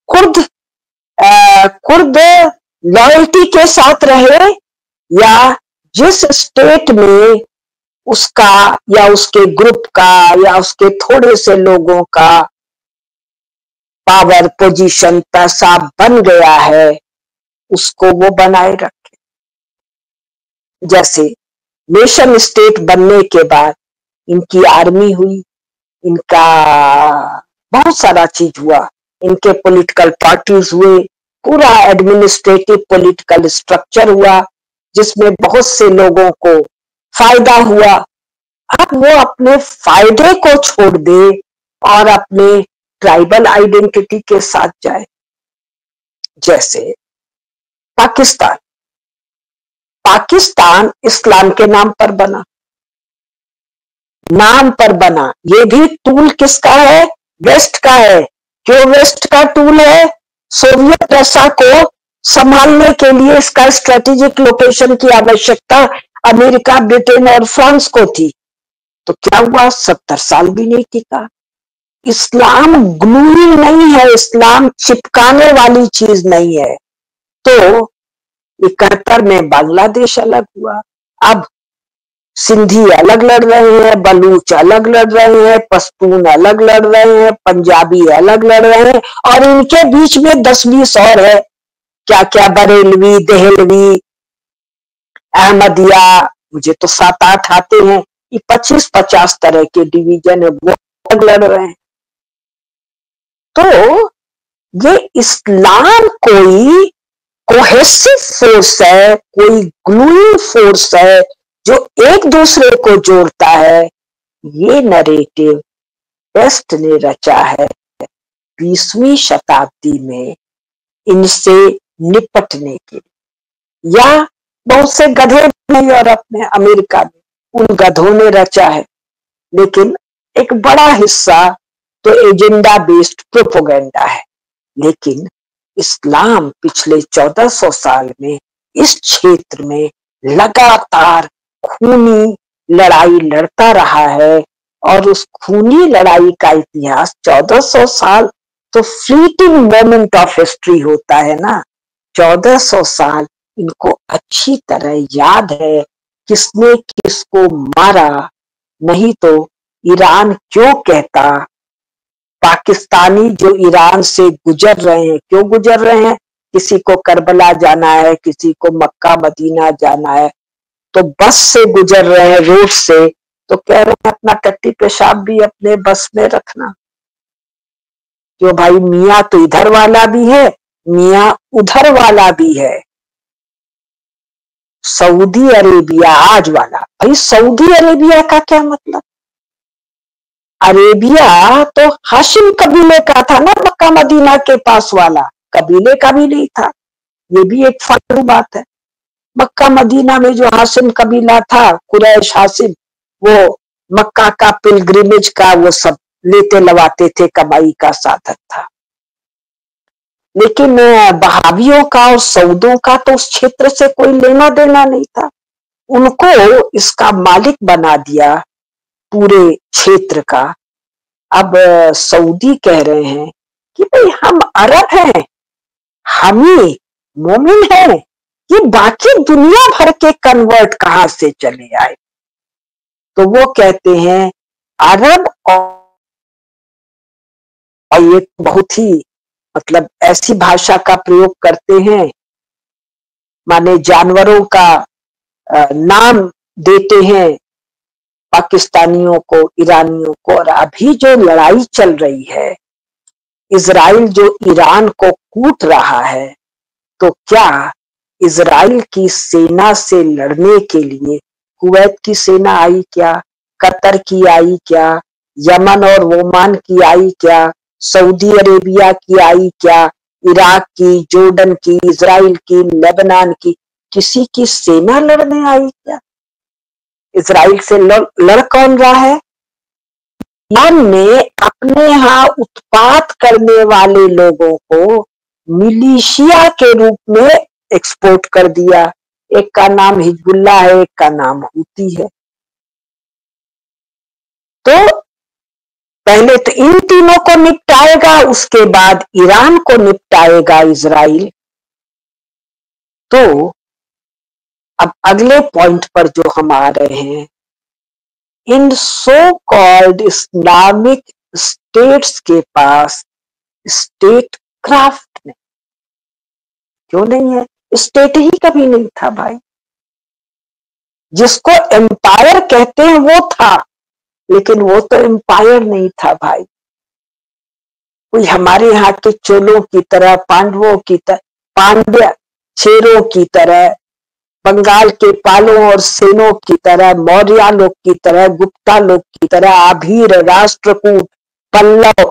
कुर्द लॉयल्टी के साथ रहे या जिस स्टेट में उसका या उसके ग्रुप का या उसके थोड़े से लोगों का पावर, पोजीशन, पैसा बन गया है, उसको वो बनाए रखे। जैसे नेशन स्टेट बनने के बाद इनकी आर्मी हुई, इनका बहुत सारा चीज हुआ, इनके पॉलिटिकल पार्टीज हुए, पूरा एडमिनिस्ट्रेटिव पॉलिटिकल स्ट्रक्चर हुआ जिसमें बहुत से लोगों को फायदा हुआ। अब वो अपने फायदे को छोड़ दे और अपने ट्राइबल आइडेंटिटी के साथ जाए। जैसे पाकिस्तान इस्लाम के नाम पर बना, नाम पर बना। ये भी टूल किसका है? वेस्ट का है। क्यों वेस्ट का टूल है? सोवियत रसा को संभालने के लिए इसका स्ट्रेटेजिक लोकेशन की आवश्यकता अमेरिका, ब्रिटेन और फ्रांस को थी। तो क्या हुआ? 70 साल भी नहीं टिका। इस्लाम ग्लूइंग नहीं है, इस्लाम चिपकाने वाली चीज नहीं है। तो 71 में बांग्लादेश अलग हुआ। अब सिंधी अलग लड़ रहे हैं, बलूच अलग लड़ रहे हैं, पश्तून अलग लड़ रहे हैं, पंजाबी अलग लड़ रहे हैं और इनके बीच में 10-20 और है। क्या क्या, बरेलवी, देहलवी, अहमदिया, मुझे तो 7-8 आते हैं। ये 25-50 तरह के डिवीजन है, वो अलग लड़ रहे हैं। तो ये इस्लाम कोई कोहेसिव फोर्स है, कोई ग्लूइंग फोर्स है जो एक दूसरे को जोड़ता है। ये नरेटिव वेस्ट ने रचा है 20वीं शताब्दी में इनसे निपटने के लिए, या बहुत से गधे यूरोप में, अमेरिका में, उन गधों ने रचा है। लेकिन एक बड़ा हिस्सा तो एजेंडा बेस्ड प्रोपोगेंडा है। लेकिन इस्लाम पिछले 1400 साल में इस क्षेत्र में लगातार खूनी लड़ाई लड़ता रहा है और उस खूनी लड़ाई का इतिहास 1400 साल तो फ्लीटिंग मोमेंट ऑफ हिस्ट्री होता है ना। 1400 साल इनको अच्छी तरह याद है किसने किसको मारा, नहीं तो ईरान क्यों कहता। पाकिस्तानी जो ईरान से गुजर रहे हैं, क्यों गुजर रहे हैं, किसी को करबला जाना है, किसी को मक्का मदीना जाना है, तो बस से गुजर रहे हैं, रोड से, तो कह रहे हैं अपना टट्टी पेशाब भी अपने बस में रखना। क्यों भाई, मियाँ तो इधर वाला भी है, मियाँ उधर वाला भी है। सऊदी अरेबिया आज वाला, भाई सऊदी अरेबिया का क्या मतलब। अरेबिया तो हाशिम कबीले का था ना, मक्का मदीना के पास वाला कबीले का भी नहीं था। ये भी एक फालतू बात है। मक्का मदीना में जो हाशिम कबीला था, कुरैश हाशिम, वो मक्का का पिलग्रिमेज का वो सब लेते लवाते थे, कमाई का साधन था। लेकिन बहावियों का और सऊदों का तो उस क्षेत्र से कोई लेना देना नहीं था। उनको इसका मालिक बना दिया पूरे क्षेत्र का। अब सऊदी कह रहे हैं कि भाई हम अरब हैं, हम ही मोमिन हैं, ये बाकी दुनिया भर के कन्वर्ट कहां से चले आए। तो वो कहते हैं अरब, और ये बहुत ही मतलब ऐसी भाषा का प्रयोग करते हैं, माने जानवरों का नाम देते हैं पाकिस्तानियों को, ईरानियों को। और अभी जो लड़ाई चल रही है, इजराइल जो ईरान को कूट रहा है, तो क्या इजराइल की सेना से लड़ने के लिए कुवैत की सेना आई क्या, कतर की आई क्या, यमन और ओमान की आई क्या, सऊदी अरेबिया की आई क्या, इराक की, जोर्डन की, इजराइल की, लेबनान की, किसी की सेना लड़ने आई क्या। इजराइल से लड़ कौन रहा है। ईरान ने अपने यहाँ उत्पात करने वाले लोगों को मिलिशिया के रूप में एक्सपोर्ट कर दिया। एक का नाम हिजबुल्लाह है, एक का नाम हूती है। तो पहले तो इन तीनों को निपटाएगा, उसके बाद ईरान को निपटाएगा इजराइल। तो अब अगले पॉइंट पर जो हम आ रहे हैं, इन सो कॉल्ड इस्लामिक स्टेट्स के पास स्टेट क्राफ्ट नहीं। क्यों नहीं है, स्टेट ही कभी नहीं था भाई। जिसको एम्पायर कहते हैं वो था, लेकिन वो तो एम्पायर नहीं था भाई। कोई हमारे यहाँ के चोलों की तरह, पांडवों की तरह, पांड्या चेरों की तरह, बंगाल के पालों और सेनों की तरह, मौर्य लोग की तरह, गुप्ता लोग की तरह, आभीर, राष्ट्रकूट, पल्लव,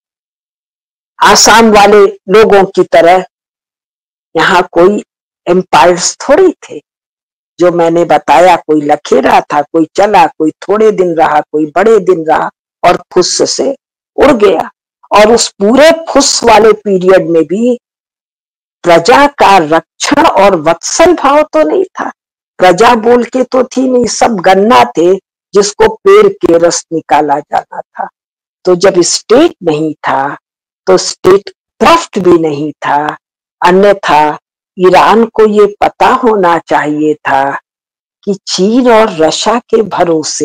आसाम वाले लोगों की तरह यहाँ कोई एम्पायर्स थोड़ी थे। जो मैंने बताया, कोई लखेरा था, कोई चला, कोई थोड़े दिन रहा, कोई बड़े दिन रहा और फुस से उड़ गया। और उस पूरे फुस वाले पीरियड में भी प्रजा का रक्षण और वत्सल भाव तो नहीं था। प्रजा बोल के तो थी नहीं, सब गन्ना थे जिसको पेड़ के रस निकाला जाना था। तो जब स्टेट नहीं था तो स्टेट क्राफ्ट भी नहीं था। अन्यथा ईरान को ये पता होना चाहिए था कि चीन और रशिया के भरोसे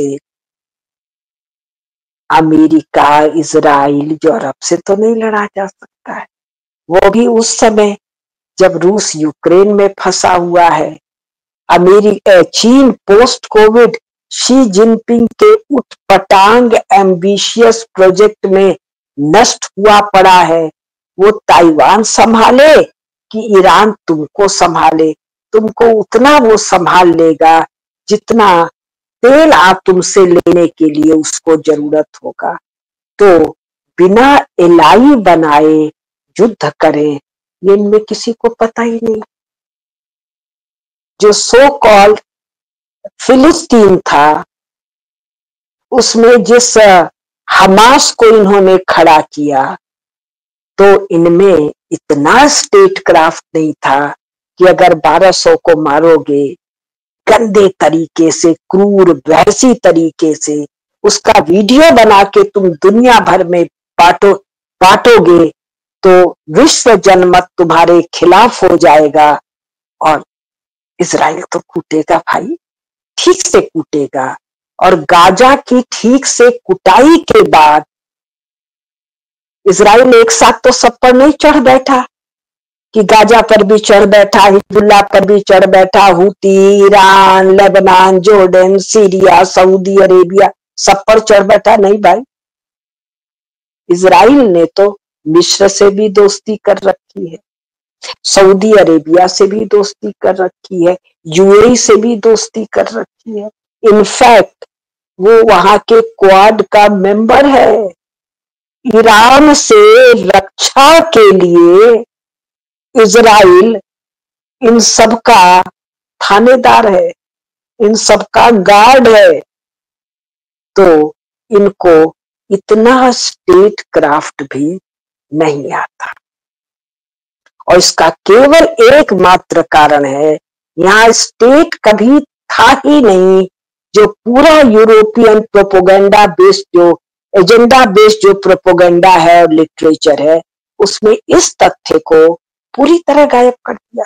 अमेरिका, इजराइल, यूरोप से तो नहीं लड़ा जा सकता है। वो भी उस समय जब रूस यूक्रेन में फंसा हुआ है। चीन पोस्ट कोविड शी जिनपिंग के उठपटांग एम्बिशियस प्रोजेक्ट में नष्ट हुआ पड़ा है। वो ताइवान संभाले कि ईरान तुमको संभाले। तुमको उतना वो संभाल लेगा जितना तेल आप तुमसे लेने के लिए उसको जरूरत होगा। तो बिना एलाई बनाए युद्ध करें, ये इनमें किसी को पता ही नहीं। जो सो कॉल्ड फिलिस्तीन था, उसमें जिस हमास को इन्होंने खड़ा किया, तो इनमें इतना स्टेट क्राफ्ट नहीं था कि अगर 1200 को मारोगे गंदे तरीके से, क्रूर वैसी तरीके से, उसका वीडियो बना के तुम दुनिया भर में बांटोगे तो विश्व जनमत तुम्हारे खिलाफ हो जाएगा और इजराइल तो कूटेगा भाई, ठीक से कूटेगा। और गाजा की ठीक से कुटाई के बाद इजराइल एक साथ तो सब पर नहीं चढ़ बैठा कि गाजा पर भी चढ़ बैठा, हिजबुल्लाह पर भी चढ़ बैठा, Houthi, Iran, Lebanon, Jordan, Syria, Saudi Arabia, सब पर चढ़ बैठा। नहीं भाई, इजराइल ने तो मिस्र से भी दोस्ती कर रखी है, सऊदी अरेबिया से भी दोस्ती कर रखी है, यूएई से भी दोस्ती कर रखी है। इनफैक्ट वो वहां के क्वाड का मेंबर है। ईरान से रक्षा के लिए इजराइल इन सब का थानेदार है, इन सब का गार्ड है। तो इनको इतना स्टेट क्राफ्ट भी नहीं आता, और इसका केवल एकमात्र कारण है, यहाँ स्टेट कभी था ही नहीं। जो पूरा यूरोपियन प्रोपोगेंडा बेस्ड, जो एजेंडा बेस्ड जो प्रोपोगेंडा है और लिटरेचर है, उसमें इस तथ्य को पूरी तरह गायब कर दिया।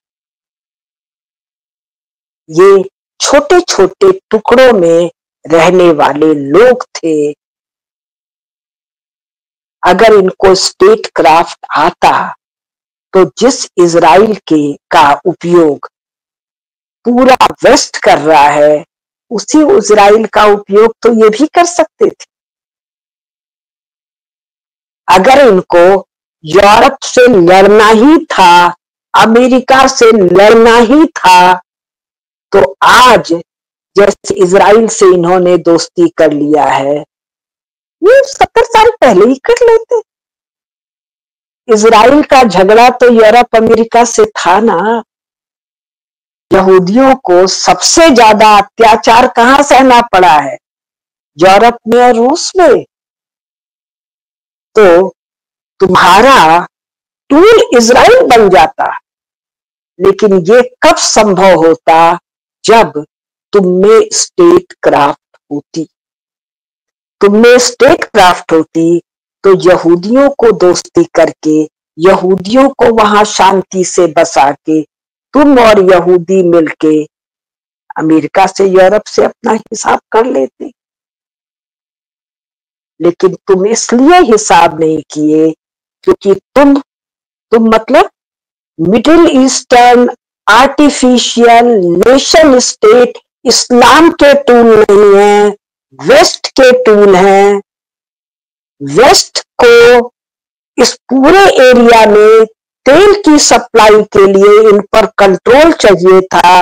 ये छोटे छोटे टुकड़ों में रहने वाले लोग थे। अगर इनको स्टेट क्राफ्ट आता तो जिस इजराइल के का उपयोग पूरा वेस्ट कर रहा है, उसी इजराइल का उपयोग तो ये भी कर सकते थे। अगर इनको यूरोप से लड़ना ही था, अमेरिका से लड़ना ही था, तो आज जैसे इजराइल से इन्होंने दोस्ती कर लिया है, ये 70 साल पहले ही कर लेते। इजराइल का झगड़ा तो यूरोप अमेरिका से था ना। यहूदियों को सबसे ज्यादा अत्याचार कहां सहना पड़ा है? यूरोप में और रूस में। तो तुम्हारा टूल इजराइल बन जाता, लेकिन ये कब संभव होता? जब तुमने स्टेट क्राफ्ट होती। तुमने स्टेट क्राफ्ट होती तो यहूदियों को दोस्ती करके, यहूदियों को वहां शांति से बसा के, तुम और यहूदी मिलके अमेरिका से, यूरोप से अपना हिसाब कर लेते। लेकिन तुम इसलिए हिसाब नहीं किए क्योंकि तुम मतलब Middle Eastern artificial nation state इस्लाम के टूल नहीं है, वेस्ट के टूल हैं। वेस्ट को इस पूरे एरिया में तेल की सप्लाई के लिए इन पर कंट्रोल चाहिए था।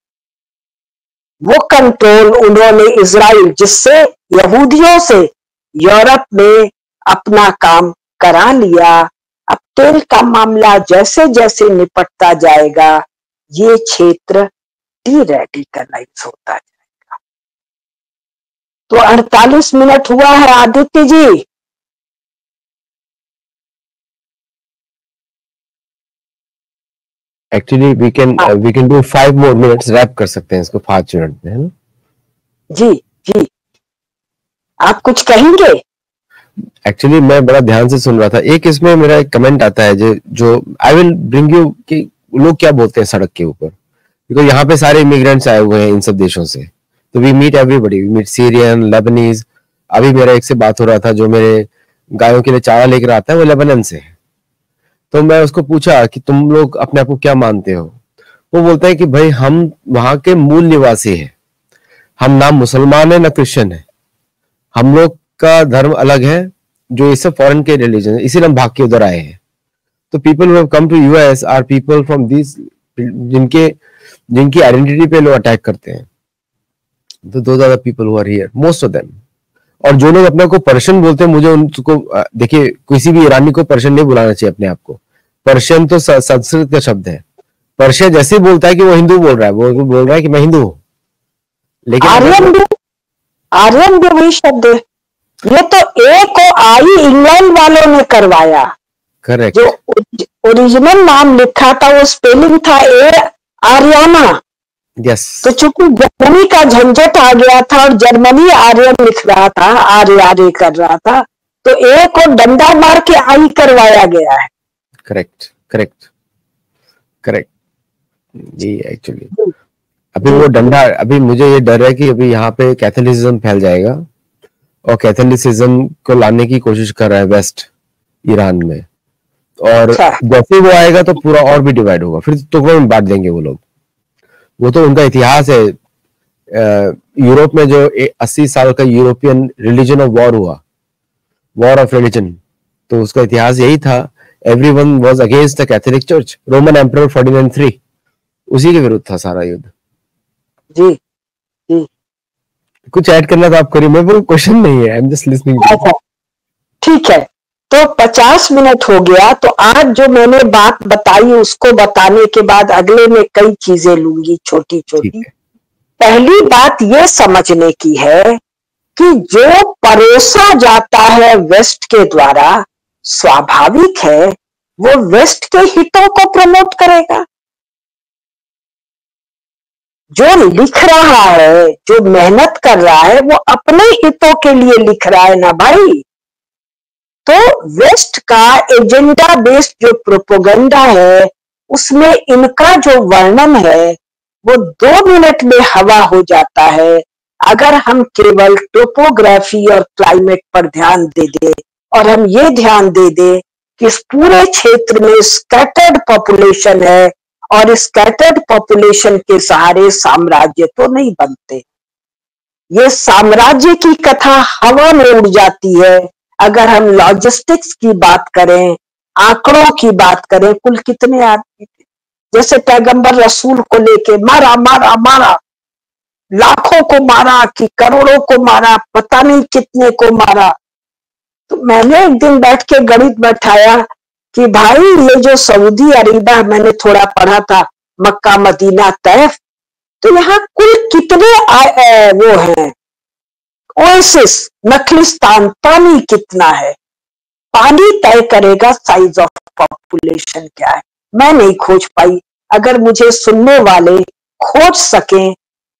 वो कंट्रोल उन्होंने इजराइल, जिससे यहूदियों से यूरोप में अपना काम करा लिया। अब तेल का मामला जैसे जैसे निपटता जाएगा, ये क्षेत्र डीरेडिकलाइज होता जाएगा। तो 48 मिनट हुआ है Aditya ji. Actually we can do 5 more minutes, wrap कर सकते हैं इसको 5 मिनट में, है ना? जी जी, आप कुछ कहेंगे? एक्चुअली मैं बड़ा ध्यान से सुन रहा था। एक इसमें मेरा एक कमेंट आता है जो आई विल ब्रिंग यू कि लोग क्या बोलते हैं सड़क के ऊपर, क्योंकि यहाँ पे सारे इमिग्रेंट्स आए हुए हैं इन सब देशों से। तो we meet everybody, we meet Syrian, Lebanese. अभी मेरा एक से बात हो रहा था जो मेरे गायों के लिए चारा लेकर आता है, वो लेबनन से है। तो मैं उसको पूछा कि तुम लोग अपने आप को क्या मानते हो? वो बोलता है कि भाई हम वहां के मूल निवासी हैं, हम ना मुसलमान है ना क्रिश्चियन है, हम लोग का धर्म अलग है, जो ये सब फॉरेन के रिलीजन है, इसीलिए हम भाग के उधर आए हैं। तो people who have come to US are people from this, जिनकी आइडेंटिटी पे लोग अटैक करते हैं। तो those are the people who are here, most of them. और जो लोग अपने को पर्शियन बोलते हैं, मुझे उनको देखिए, किसी भी ईरानी को पर्शियन नहीं बुलाना चाहिए अपने आप को। पर्शियन तो संस्कृत का शब्द है। पर्शिया जैसे बोलता है कि वो हिंदू बोल रहा है, वो बोल रहा है कि मैं हिंदू हूं। लेकिन आर्यन भी वही शब्द है। ये तो ए को आई इंग्लैंड वालों ने करवाया। करेक्ट। जो ओरिजिनल नाम लिखा था वो स्पेलिंग था ए आर्याना। यस। तो चूंकि जर्मनी का झंझट आ गया था और जर्मनी आर्यन लिख रहा था, आर्य आर्य कर रहा था, तो ए को डंडा मार के आई करवाया गया है। Correct correct correct. जी एक्चुअली अभी वो डंडा, अभी मुझे ये डर है कि अभी यहाँ पे कैथोलिसिज्म फैल जाएगा और कैथोलिसिज्म को लाने की कोशिश कर रहा है वेस्ट ईरान में, और जैसे वो आएगा तो पूरा और भी डिवाइड होगा, फिर टुकड़ों में बांट देंगे वो लोग। वो तो उनका इतिहास है। यूरोप में जो 80 साल का यूरोपियन रिलीजन ऑफ वॉर हुआ, वॉर ऑफ रिलीजन, तो उसका इतिहास यही था। Everyone was against the Catholic church. Roman emperor Ferdinand III उसी के विरुद्ध था सारा युद्ध। जी जी कुछ ऐड करना तो आप करिए, मेरे को क्वेश्चन नहीं है, आई एम जस्ट लिसनिंग। ठीक है, तो 50 मिनट हो गया, तो आज जो मैंने बात बताई उसको बताने के बाद अगले में कई चीजें लूंगी छोटी छोटी। पहली बात ये समझने की है कि जो परोसा जाता है वेस्ट के द्वारा, स्वाभाविक है वो वेस्ट के हितों को प्रमोट करेगा। जो लिख रहा है, जो मेहनत कर रहा है, वो अपने हितों के लिए लिख रहा है ना भाई। तो वेस्ट का एजेंडा बेस्ड जो प्रोपोगंडा है, उसमें इनका जो वर्णन है वो 2 मिनट में हवा हो जाता है अगर हम केवल टोपोग्राफी और क्लाइमेट पर ध्यान दे दे, और हम ये ध्यान दे दे कि इस पूरे क्षेत्र में स्कैटर्ड पॉपुलेशन है और स्कैटर्ड पॉपुलेशन के सहारे साम्राज्य तो नहीं बनते। ये साम्राज्य की कथा हवा में उड़ जाती है अगर हम लॉजिस्टिक्स की बात करें, आंकड़ों की बात करें। कुल कितने आदमी थे? जैसे पैगंबर रसूल को लेके मारा मारा मारा, लाखों को मारा कि करोड़ों को मारा, पता नहीं कितने को मारा। तो मैंने एक दिन बैठ के गणित बैठाया कि भाई ये जो सऊदी अरेबिया, मैंने थोड़ा पढ़ा था, मक्का मदीना तैफ, तो यहाँ कुल कितने वो हैं ओएसिस, नखलिस्तान, पानी कितना है? पानी तय करेगा साइज ऑफ पॉपुलेशन क्या है। मैं नहीं खोज पाई। अगर मुझे सुनने वाले खोज सकें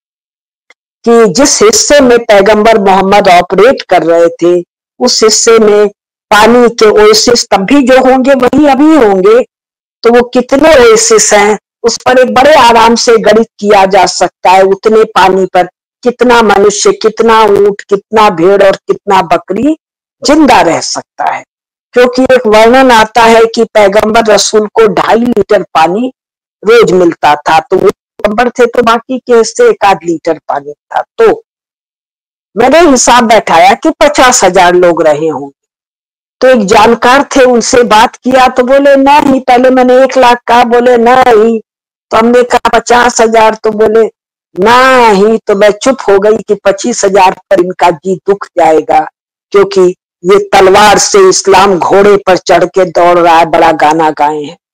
कि जिस हिस्से में पैगंबर मोहम्मद ऑपरेट कर रहे थे उस हिस्से में पानी के ओएसिस तब भी जो होंगे वही अभी होंगे, तो वो कितने ओएसिस हैं उस पर एक बड़े आराम से गणित किया जा सकता है। उतने पानी पर कितना मनुष्य, कितना ऊंट, कितना भेड़ और कितना बकरी जिंदा रह सकता है। क्योंकि एक वर्णन आता है कि पैगंबर रसूल को 2.5 लीटर पानी रोज मिलता था, तो वो पैगंबर थे तो बाकी के हिस्से 1 लीटर पानी था। तो मैंने हिसाब बैठाया कि 50,000 लोग रहे होंगे। तो एक जानकार थे, उनसे बात किया तो बोले नहीं, पहले मैंने 1 लाख कहा, बोले नहीं, तो हमने कहा 50,000, तो बोले नहीं। तो मैं चुप हो गई कि 25,000 पर इनका जी दुख जाएगा, क्योंकि ये तलवार से इस्लाम घोड़े पर चढ़ के दौड़ रहा है, बड़ा गाना गाए हैं।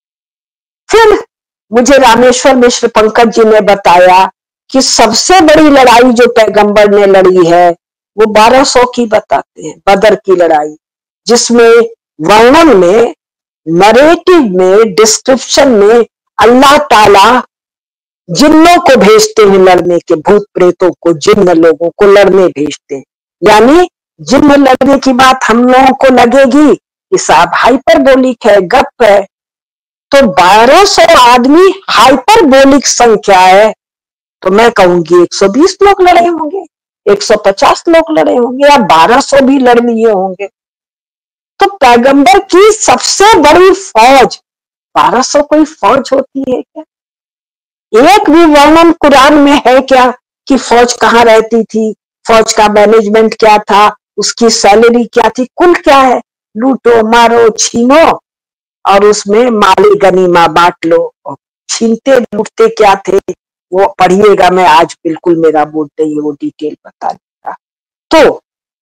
फिर मुझे रामेश्वर मिश्र पंकज जी ने बताया कि सबसे बड़ी लड़ाई जो पैगंबर ने लड़ी है वो 1200 की बताते हैं, बदर की लड़ाई, जिसमें वर्णन में, नरेटिव में, डिस्क्रिप्शन में अल्लाह ताला जिन्नों को भेजते हैं लड़ने के, भूत प्रेतों को, जिन्न लोगों को लड़ने भेजते हैं। यानी जिन्न लड़ने की बात हम लोगों को लगेगी कि साहब हाइपरबोलिक है, गप है, तो 1200 आदमी हाइपरबोलिक संख्या है, तो मैं कहूंगी 120 लोग लड़े होंगे, 150 लोग लड़े होंगे, या 1200 भी लड़ लिए होंगे। तो पैगंबर की सबसे बड़ी फौज 1200 कोई फौज होती है क्या? एक भी वर्णन कुरान में है क्या कि फौज कहाँ रहती थी, फौज का मैनेजमेंट क्या था, उसकी सैलरी क्या थी? कुल क्या है? लूटो मारो छीनो और उसमें माली गनीमा बांट लो। छीनते लूटते क्या थे वो पढ़िएगा, मैं आज बिल्कुल मेरा मूड नहीं है वो डिटेल बताने का। तो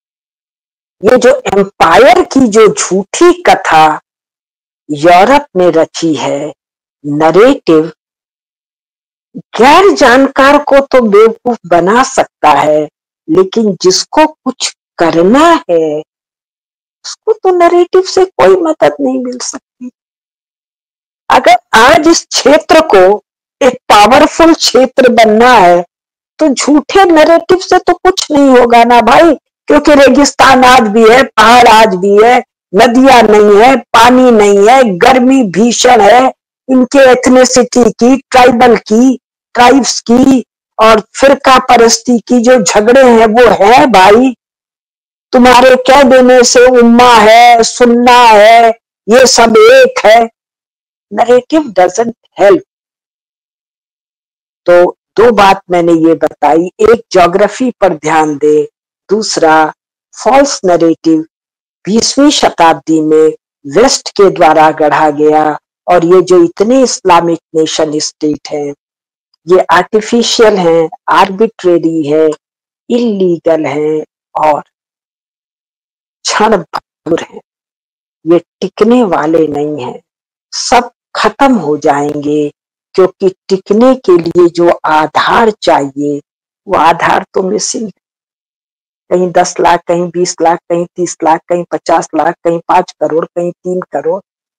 ये जो एम्पायर की जो झूठी कथा यूरोप में रची है, नरेटिव, गैर जानकार को तो बेवकूफ बना सकता है, लेकिन जिसको कुछ करना है उसको तो नरेटिव से कोई मदद नहीं मिल सकती। अगर आज इस क्षेत्र को एक पावरफुल क्षेत्र बनना है तो झूठे नरेटिव से तो कुछ नहीं होगा ना भाई। क्योंकि रेगिस्तान आज भी है, पहाड़ आज भी है, नदियां नहीं है, पानी नहीं है, गर्मी भीषण है, इनके एथनिसिटी की, ट्राइबल की, ट्राइब्स की और फिरका परस्ती की जो झगड़े हैं वो है भाई। तुम्हारे कह देने से उम्मा है, सुन्ना है, ये सब एक है। Narrative doesn't help. तो दो बात मैंने ये बताई, एक ज्योग्राफी पर ध्यान दे, दूसरा फॉल्स नरेटिव 20वीं शताब्दी में वेस्ट के द्वारा गढ़ा गया और ये जो इतने इस्लामिक नेशन स्टेट है ये आर्टिफिशियल है, आर्बिट्रेरी है, इलीगल है और क्षण भंगुर है। ये टिकने वाले नहीं है, सब खत्म हो जाएंगे क्योंकि टिकने के लिए जो आधार चाहिए वो आधार तो मिसिंग है। कहीं 10 लाख, कहीं 20 लाख, कहीं 30 लाख, कहीं 50 लाख, कहीं 5 करोड़, कहीं 3 करोड़।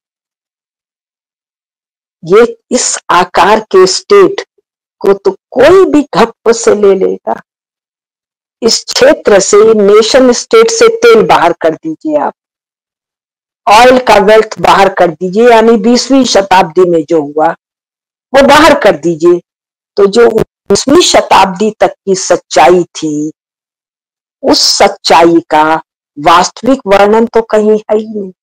ये इस आकार के स्टेट को तो कोई भी घप से ले लेगा। इस क्षेत्र से, नेशन स्टेट से तेल बाहर कर दीजिए आप, ऑयल का वेल्थ बाहर कर दीजिए, यानी 20वीं शताब्दी में जो हुआ वो बाहर कर दीजिए। तो जो 19वीं शताब्दी तक की सच्चाई थी उस सच्चाई का वास्तविक वर्णन तो कहीं है ही नहीं।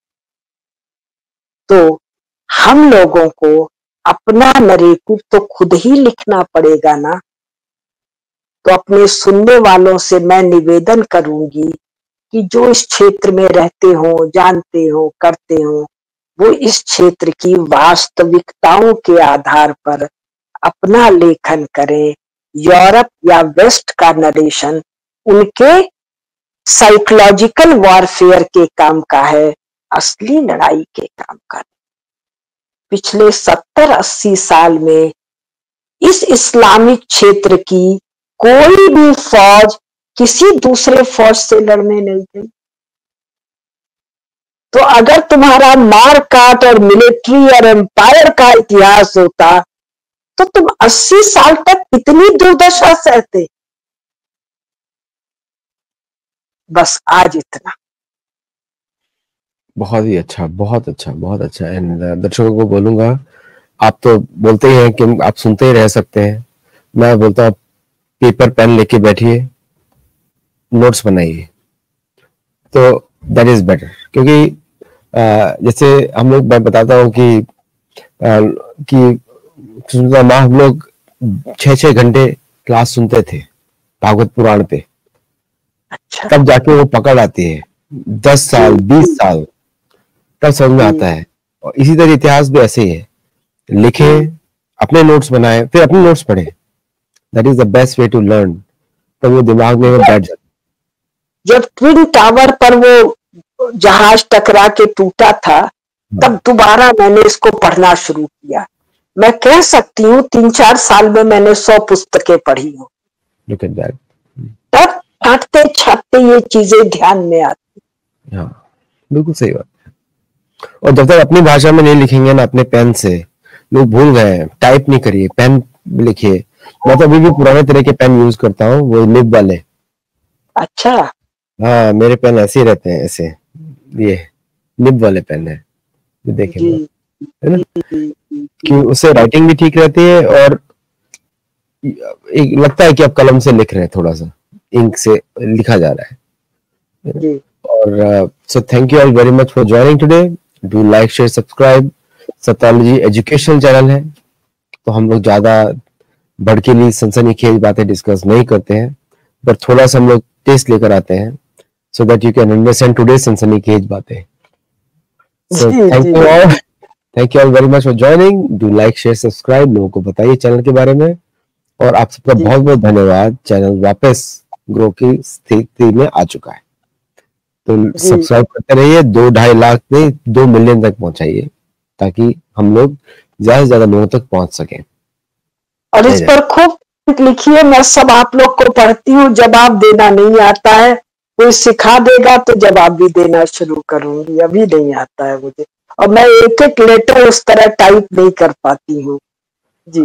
तो हम लोगों को अपना नरेटिव तो खुद ही लिखना पड़ेगा ना। तो अपने सुनने वालों से मैं निवेदन करूंगी कि जो इस क्षेत्र में रहते हो, जानते हो, करते हो, वो इस क्षेत्र की वास्तविकताओं के आधार पर अपना लेखन करें। यूरोप या वेस्ट का नरेशन उनके साइकोलॉजिकल वॉरफेयर के काम का है, असली लड़ाई के काम का। पिछले 70-80 साल में इस इस्लामिक क्षेत्र की कोई भी फौज किसी दूसरे फौज से लड़ने नहीं गई। तो अगर तुम्हारा मार काट और मिलिट्री और एम्पायर का इतिहास होता तो तुम 80 साल तक इतनी दुर्दशा सहते। बस आज इतना। बहुत ही अच्छा, बहुत अच्छा, बहुत अच्छा। एंड दर्शकों को बोलूंगा, आप तो बोलते ही हैं कि आप सुनते ही रह सकते हैं, मैं बोलता हूँ पेपर पेन लेके बैठिए, नोट्स बनाइए, तो दैट इज बेटर। क्योंकि जैसे हम लोग, मैं बताता हूँ कि हम लोग 6-6 घंटे क्लास सुनते थे भागवत पुराण पे। अच्छा। तब जाके वो पकड़ आती है, 10 साल 20 साल तब समझ में आता है। और इसी तरह इतिहास भी ऐसे ही है, लिखे, अपने नोट्स बनाए, फिर अपने नोट्स पढ़े। That is the best way to learn. तो वो दिमाग में वो बैठ जाता। जब ट्विन टावर पर वो जहाज टकरा के टूटा था तब दोबारा मैंने इसको पढ़ना शुरू किया। मैं कह सकती हूँ 3-4 साल में मैंने 100 पुस्तकें पढ़ी हूँ। Look at that. तब काटते छाटते ये चीजें ध्यान में आती। हाँ, बिल्कुल सही बात है। और जब तक अपनी भाषा में नहीं लिखेंगे ना, अपने पेन से, लोग भूल गए हैं, टाइप नहीं करिए, पेन लिखिए। मैं तो अभी भी पुराने तरह के पेन यूज करता हूँ, वो निब वाले। अच्छा। हाँ, मेरे पेन ऐसे ही रहते हैं, ऐसे, ये निब वाले पेन है, ये देखेंगे, है ना, कि उससे राइटिंग भी ठीक रहती है और एक लगता है कि आप कलम से लिख रहे हैं, थोड़ा सा इंक से लिखा जा रहा है। और so thank you all very much for joining today. Do like, share, subscribe. सतोलॉजी एजुकेशनल चैनल है, तो हम लोग ज्यादा भड़कीली सनसनीखेज बातें डिस्कस नहीं करते हैं, पर थोड़ा सा हम लोग टेस्ट लेकर आते हैं, so that you can understand today's सनसनीखेज बातें। So thank you all very much for joining. Do like, share, subscribe, लोगों को बताइए चैनल के बारे में। और आप सबका बहुत बहुत धन्यवाद। चैनल वापस ग्रो की स्थिति में आ चुका है, तो सब्सक्राइब करते रहिए। 2-2.5 लाख नहीं, 2 मिलियन तक पहुंचाइए, ताकि हम लोग ज्यादा से ज्यादा लोगों तक पहुंच सके। और इस पर खूब लिखिए, मैं सब आप लोग को पढ़ती हूँ। जवाब देना नहीं आता है, कोई सिखा देगा तो जवाब भी देना शुरू करूंगी। अभी नहीं आता है मुझे, और मैं एक लेटर उस तरह टाइप नहीं कर पाती हूँ। जी,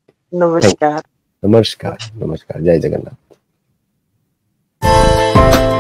नमस्कार। नमस्कार, नमस्कार। जय जगन्नाथ।